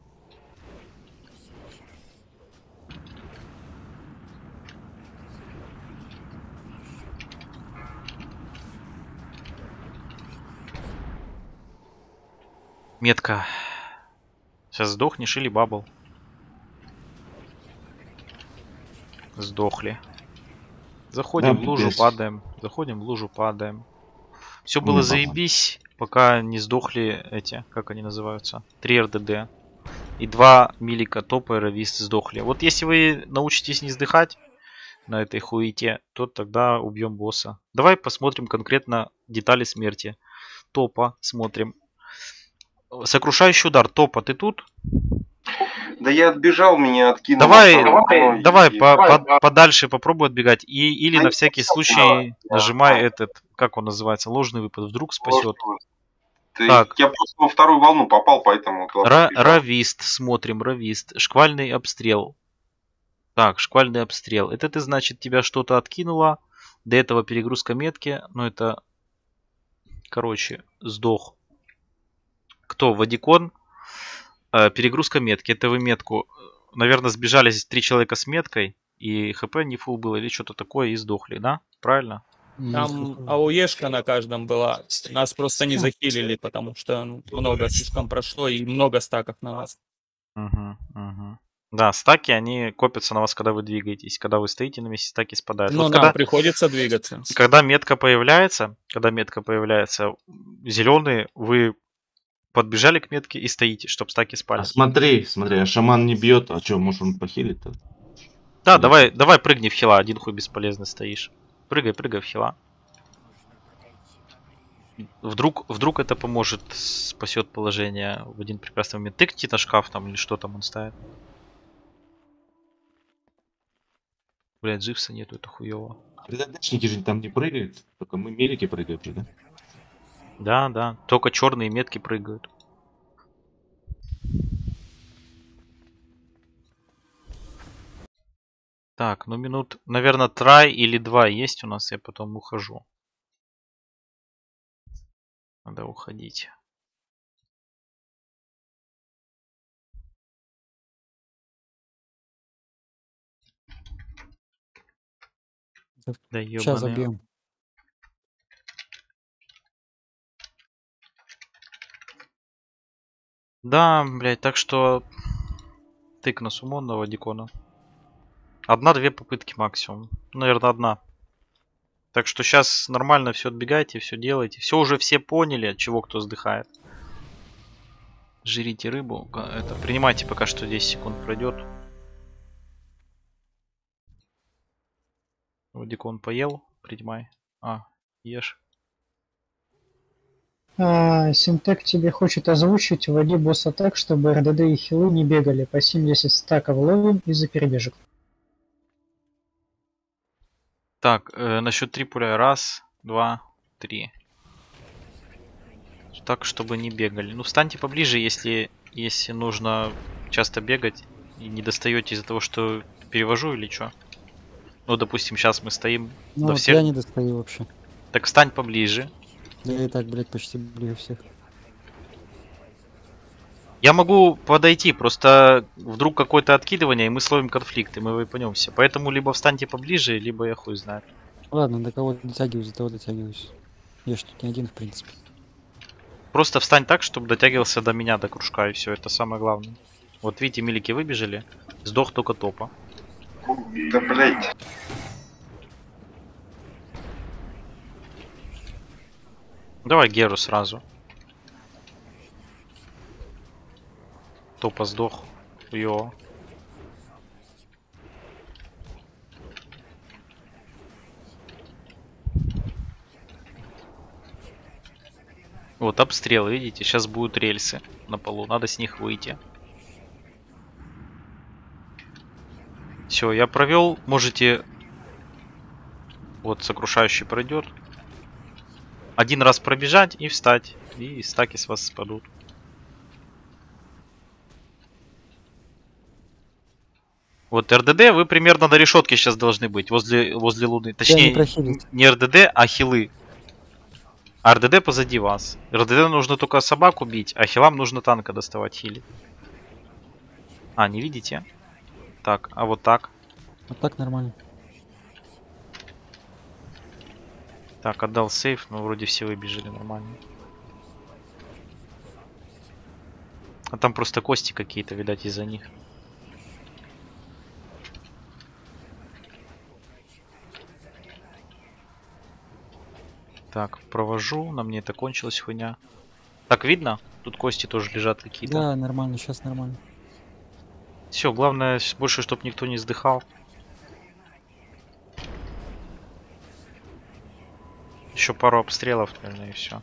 Метка. Сейчас сдохнешь или бабл. Сдохли. Заходим Да, в лужу, пипец. падаем. Заходим в лужу, падаем. Все было Не заебись, пока не сдохли эти, как они называются, три РДД. И два милика топа и равист сдохли. Вот если вы научитесь не сдыхать на этой хуете, то тогда убьем босса. Давай посмотрим конкретно детали смерти. Топа смотрим. Сокрушающий удар. Топа, ты тут? Да я отбежал, меня откинуло. Давай, Давай, давай и- по- по- подальше попробуй отбегать. И, или Да на не всякий спасал, случай да. нажимай этот, как он называется, ложный выпад. Вдруг спасет. Ты- Так. Я просто во вторую волну попал, поэтому... вот Ра- отбежал. равист, смотрим, равист. Шквальный обстрел. Так, шквальный обстрел. Это ты, значит, тебя что-то откинуло. До этого перегрузка метки. Ну, это... Короче, сдох. Кто? Вадикон. Э, перегрузка метки. Это вы метку... Наверное, сбежали здесь три человека с меткой. И хп не фул было. Или что-то такое. И сдохли, да? Правильно? Там АОЕшка на каждом была. Нас просто не захилили, потому что ну, много слишком прошло и много стаков на нас. Угу, угу. Да, стаки, они копятся на вас, когда вы двигаетесь. Когда вы стоите на месте, стаки спадают. Но Вот нам когда... приходится двигаться. Когда метка появляется, когда метка появляется, зеленые, вы подбежали к метке и стоите, чтобы стаки спали. А смотри, смотри, а шаман не бьет, а что, может он похилит-то? Да, Или давай, давай прыгни в хила, один хуй бесполезно стоишь. Прыгай, прыгай в хила. Вдруг, вдруг это поможет, спасет положение в один прекрасный момент. Тыкните на шкаф там или что там он ставит. Блять, Дживса нету, это хуево. РДДшники же там не прыгают, только мы мелики прыгаем, да? Да, да, только черные метки прыгают. Так, ну минут, наверное, трай или два есть у нас, я потом ухожу. Надо уходить. Да Сейчас ёбаный. забьем. Да, блядь, так что тык на сумонного дикона. Одна-две попытки максимум. Наверное, одна. Так что сейчас нормально все отбегайте, все делайте. Все уже все поняли, от чего кто сдыхает. Жрите рыбу. Это, принимайте пока что десять секунд пройдет. Вот дикон поел, принимай. А, ешь. А, Синтек тебе хочет озвучить, вводи босса так, чтобы РДД и хилы не бегали по семьдесят стаков ловим из-за перебежек. Так, э, на счет три пуляю. Раз, два, три. Так, чтобы не бегали. Ну, встаньте поближе, если, если нужно часто бегать и не достаете из-за того, что перевожу или что. Ну, допустим, сейчас мы стоим Ну, до вот всех. я не достаю вообще. Так, встань поближе. Я и так, блядь, почти ближе всех. Я могу подойти, просто вдруг какое-то откидывание, и мы словим конфликт, и мы выпадемся. Поэтому либо встаньте поближе, либо я хуй знаю. Ладно, до кого дотягиваюсь, до того дотягиваюсь. Я ж тут не один, в принципе. Просто встань так, чтобы дотягивался до меня, до кружка, и все, это самое главное. Вот видите, милики выбежали, сдох только топа. Да блять. Давай Геру сразу. Топа сдох. Йо. Вот обстрел, видите, сейчас будут рельсы на полу, надо с них выйти. Все, я провел, можете... Вот сокрушающий пройдет. Один раз пробежать и встать, и стаки с вас спадут. Вот РДД вы примерно на решетке сейчас должны быть, возле, возле луны. Точнее, не не РДД, а хилы. А РДД позади вас. РДД нужно только собаку бить, а хилам нужно танка доставать хили. А, не видите? Так, а вот так. Вот так нормально. Так, отдал сейф, но вроде все выбежали нормально. А там просто кости какие-то, видать, из-за них. Так, провожу, на мне это кончилась хуйня. Так, видно? Тут кости тоже лежат какие-то. Да, нормально, сейчас нормально. Все, главное, больше, чтобы никто не сдыхал. Еще пару обстрелов, наверное, и все.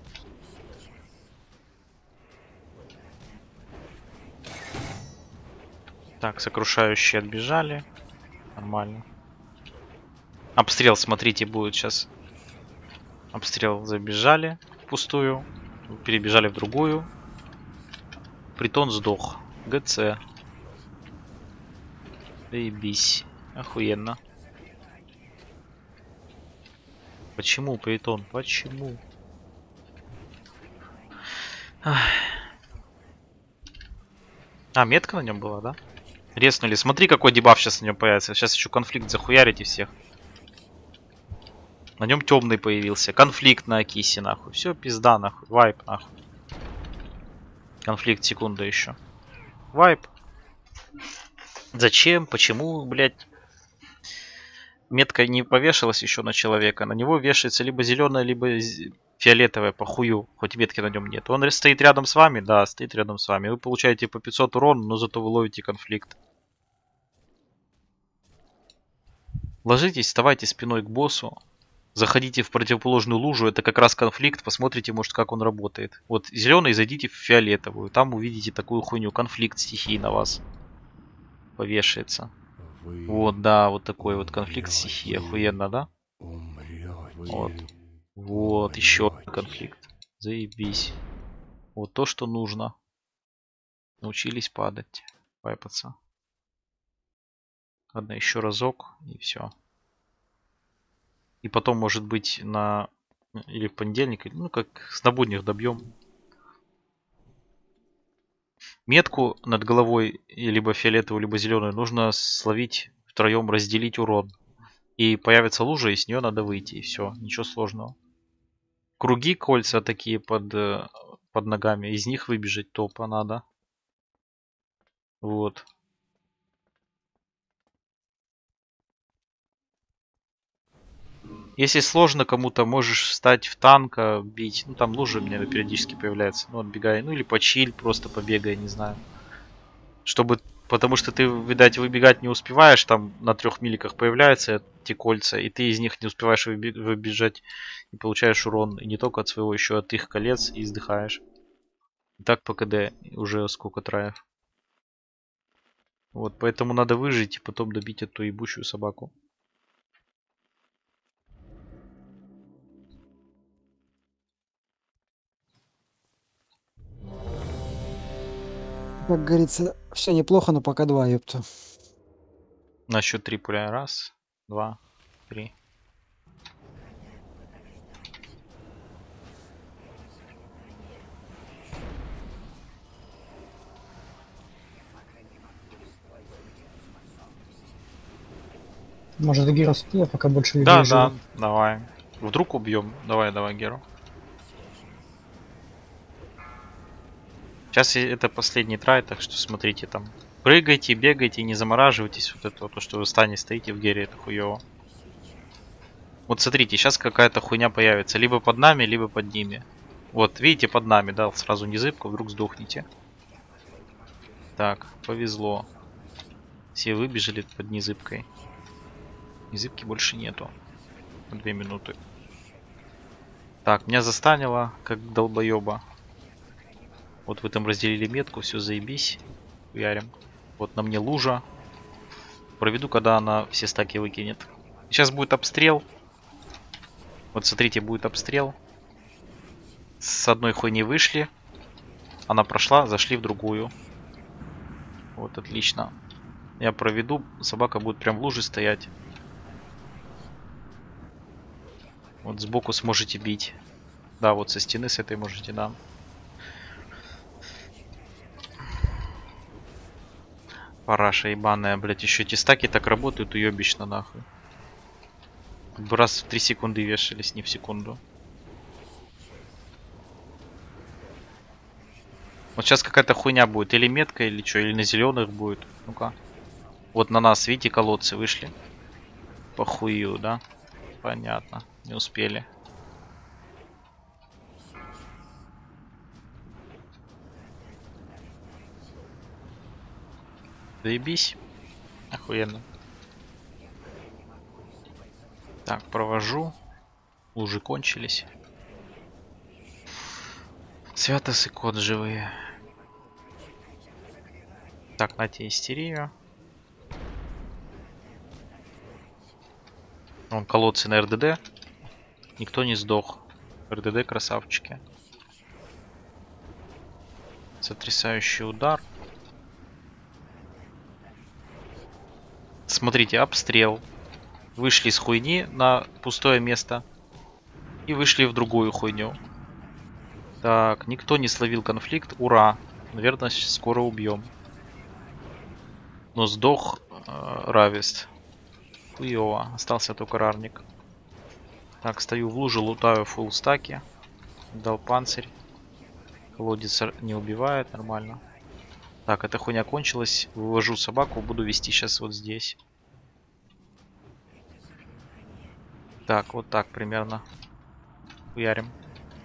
Так, сокрушающие отбежали. Нормально. Обстрел, смотрите, будет сейчас. Обстрел, забежали впустую. Перебежали в другую. Притон сдох. ГЦ. Заебись. Охуенно. Почему притон? Почему? Ах. А, метка на нем была, да? Резнули. Смотри, какой дебаф сейчас на нем появится. Сейчас еще конфликт захуярите всех. На нем темный появился. Конфликт на Акисе, нахуй. Все, пизда, нахуй. Вайп, нахуй. Конфликт, секунда еще. Вайп. Зачем? Почему, блядь? Метка не повешалась еще на человека. На него вешается либо зеленая, либо фиолетовое по хую, хоть ветки на нем нет. Он стоит рядом с вами, да, стоит рядом с вами. Вы получаете по пятьсот урона, но зато вы ловите конфликт. Ложитесь, вставайте спиной к боссу. Заходите в противоположную лужу, это как раз конфликт, посмотрите, может, как он работает. Вот зеленый, зайдите в фиолетовую, там увидите такую хуйню, конфликт стихий на вас повешается. Вот, да, вот такой вот конфликт стихии, охуенно, да? Вот. Вот, еще конфликт. Заебись. Вот то, что нужно. Научились падать, вайпаться. Ладно, еще разок, и все. И потом, может быть, на... Или в понедельник, ну, как на буднях добьем. Метку над головой, либо фиолетовую, либо зеленую, нужно словить втроем, разделить урон. И появится лужа, и с нее надо выйти, и все, ничего сложного. Круги, кольца такие под, под ногами, из них выбежать топа надо. Вот. Если сложно кому-то, можешь встать в танк, бить. Ну, там лужа у меня периодически появляется. Ну, отбегай. Ну, или почиль, просто побегай, не знаю. Чтобы... Потому что ты, видать, выбегать не успеваешь. Там на трех миликах появляются эти кольца. И ты из них не успеваешь выбежать. И получаешь урон. И не только от своего, еще от их колец. И издыхаешь. И так по КД уже сколько траев. Вот, поэтому надо выжить и потом добить эту ебучую собаку. Как говорится, все неплохо, но пока два, ёпта. На счет три пуляй. Раз, два, три. Может, Гера успела, пока больше людей Да, живо. да, давай. Вдруг убьем. Давай, давай, Геру. Сейчас это последний трай, так что смотрите там. Прыгайте, бегайте, не замораживайтесь. Вот это то, что вы в стане стоите в Гере, это хуево. Вот смотрите, сейчас какая-то хуйня появится. Либо под нами, либо под ними. Вот, видите, под нами, да, сразу незыбка, вдруг сдохнете. Так, повезло. Все выбежали под незыбкой. Незыбки больше нету. Две минуты. Так, меня застанило, как долбоеба. Вот вы там разделили метку, все заебись. Ярим. Вот на мне лужа. Проведу, когда она все стаки выкинет. Сейчас будет обстрел. Вот смотрите, будет обстрел. С одной хуйни вышли. Она прошла, зашли в другую. Вот, отлично. Я проведу, собака будет прям в луже стоять. Вот сбоку сможете бить. Да, вот со стены с этой можете, да. Параша ебаная, блять, еще эти стаки так работают, уебищно нахуй. Как бы раз в три секунды вешались, не в секунду. Вот сейчас какая-то хуйня будет, или метка, или что, или на зеленых будет. Ну-ка. Вот на нас, видите, колодцы вышли. По хую, да? Понятно, не успели. Заебись. Охуенно. Так, провожу. Лужи кончились. Святос и кот живые. Так, на тебе истерию. Вон колодцы на РДД. Никто не сдох. РДД красавчики. Сотрясающий удар. Смотрите, обстрел. Вышли с хуйни на пустое место. И вышли в другую хуйню. Так, никто не словил конфликт. Ура. Наверное, скоро убьем. Но сдох э, Равист. Хуёво. Остался только рарник. Так, стою в луже, лутаю фулл стаки. Дал панцирь. Колодец не убивает, нормально. Так, эта хуйня кончилась. Вывожу собаку, буду вести сейчас вот здесь. Так, вот так примерно. Хуярим.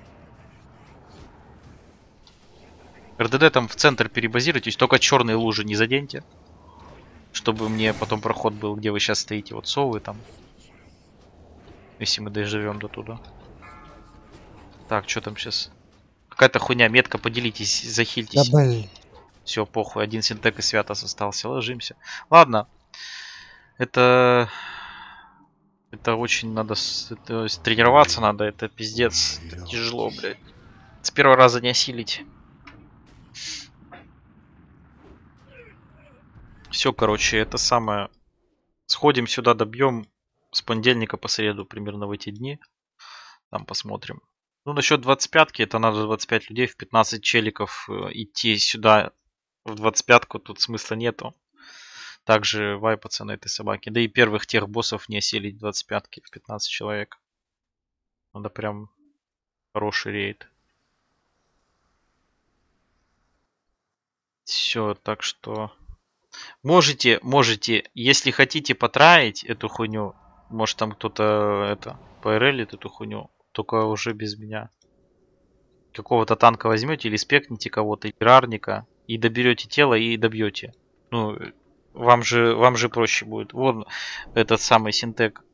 РДД там в центр перебазируйтесь, только черные лужи не заденьте. Чтобы мне потом проход был, где вы сейчас стоите. Вот совы там. Если мы доживем до туда. Так, что там сейчас? Какая-то хуйня, метка, поделитесь, захильтесь. Да блин. Все, похуй, один синтек и Святос остался, ложимся. Ладно. Это... Это очень надо... Это... Тренироваться надо, это пиздец. Это тяжело, блядь. С первого раза не осилить. Все, короче, это самое. Сходим сюда, добьем с понедельника по среду примерно в эти дни. Там посмотрим. Ну, насчет двадцать пятки, это надо двадцать пять людей в пятнадцать челиков идти сюда в двадцать пятку, тут смысла нету. Также вайпаться на этой собаке. Да и первых тех боссов не осилить двадцать пятки в пятнадцать человек. Надо прям хороший рейд. Все, так что... Можете, можете, если хотите потраить эту хуйню, может там кто-то это ПРЛит эту хуйню, только уже без меня. Какого-то танка возьмете или спекните кого-то, или рарника, и доберете тело и добьете. Ну, вам же, вам же проще будет. Вон этот самый синтек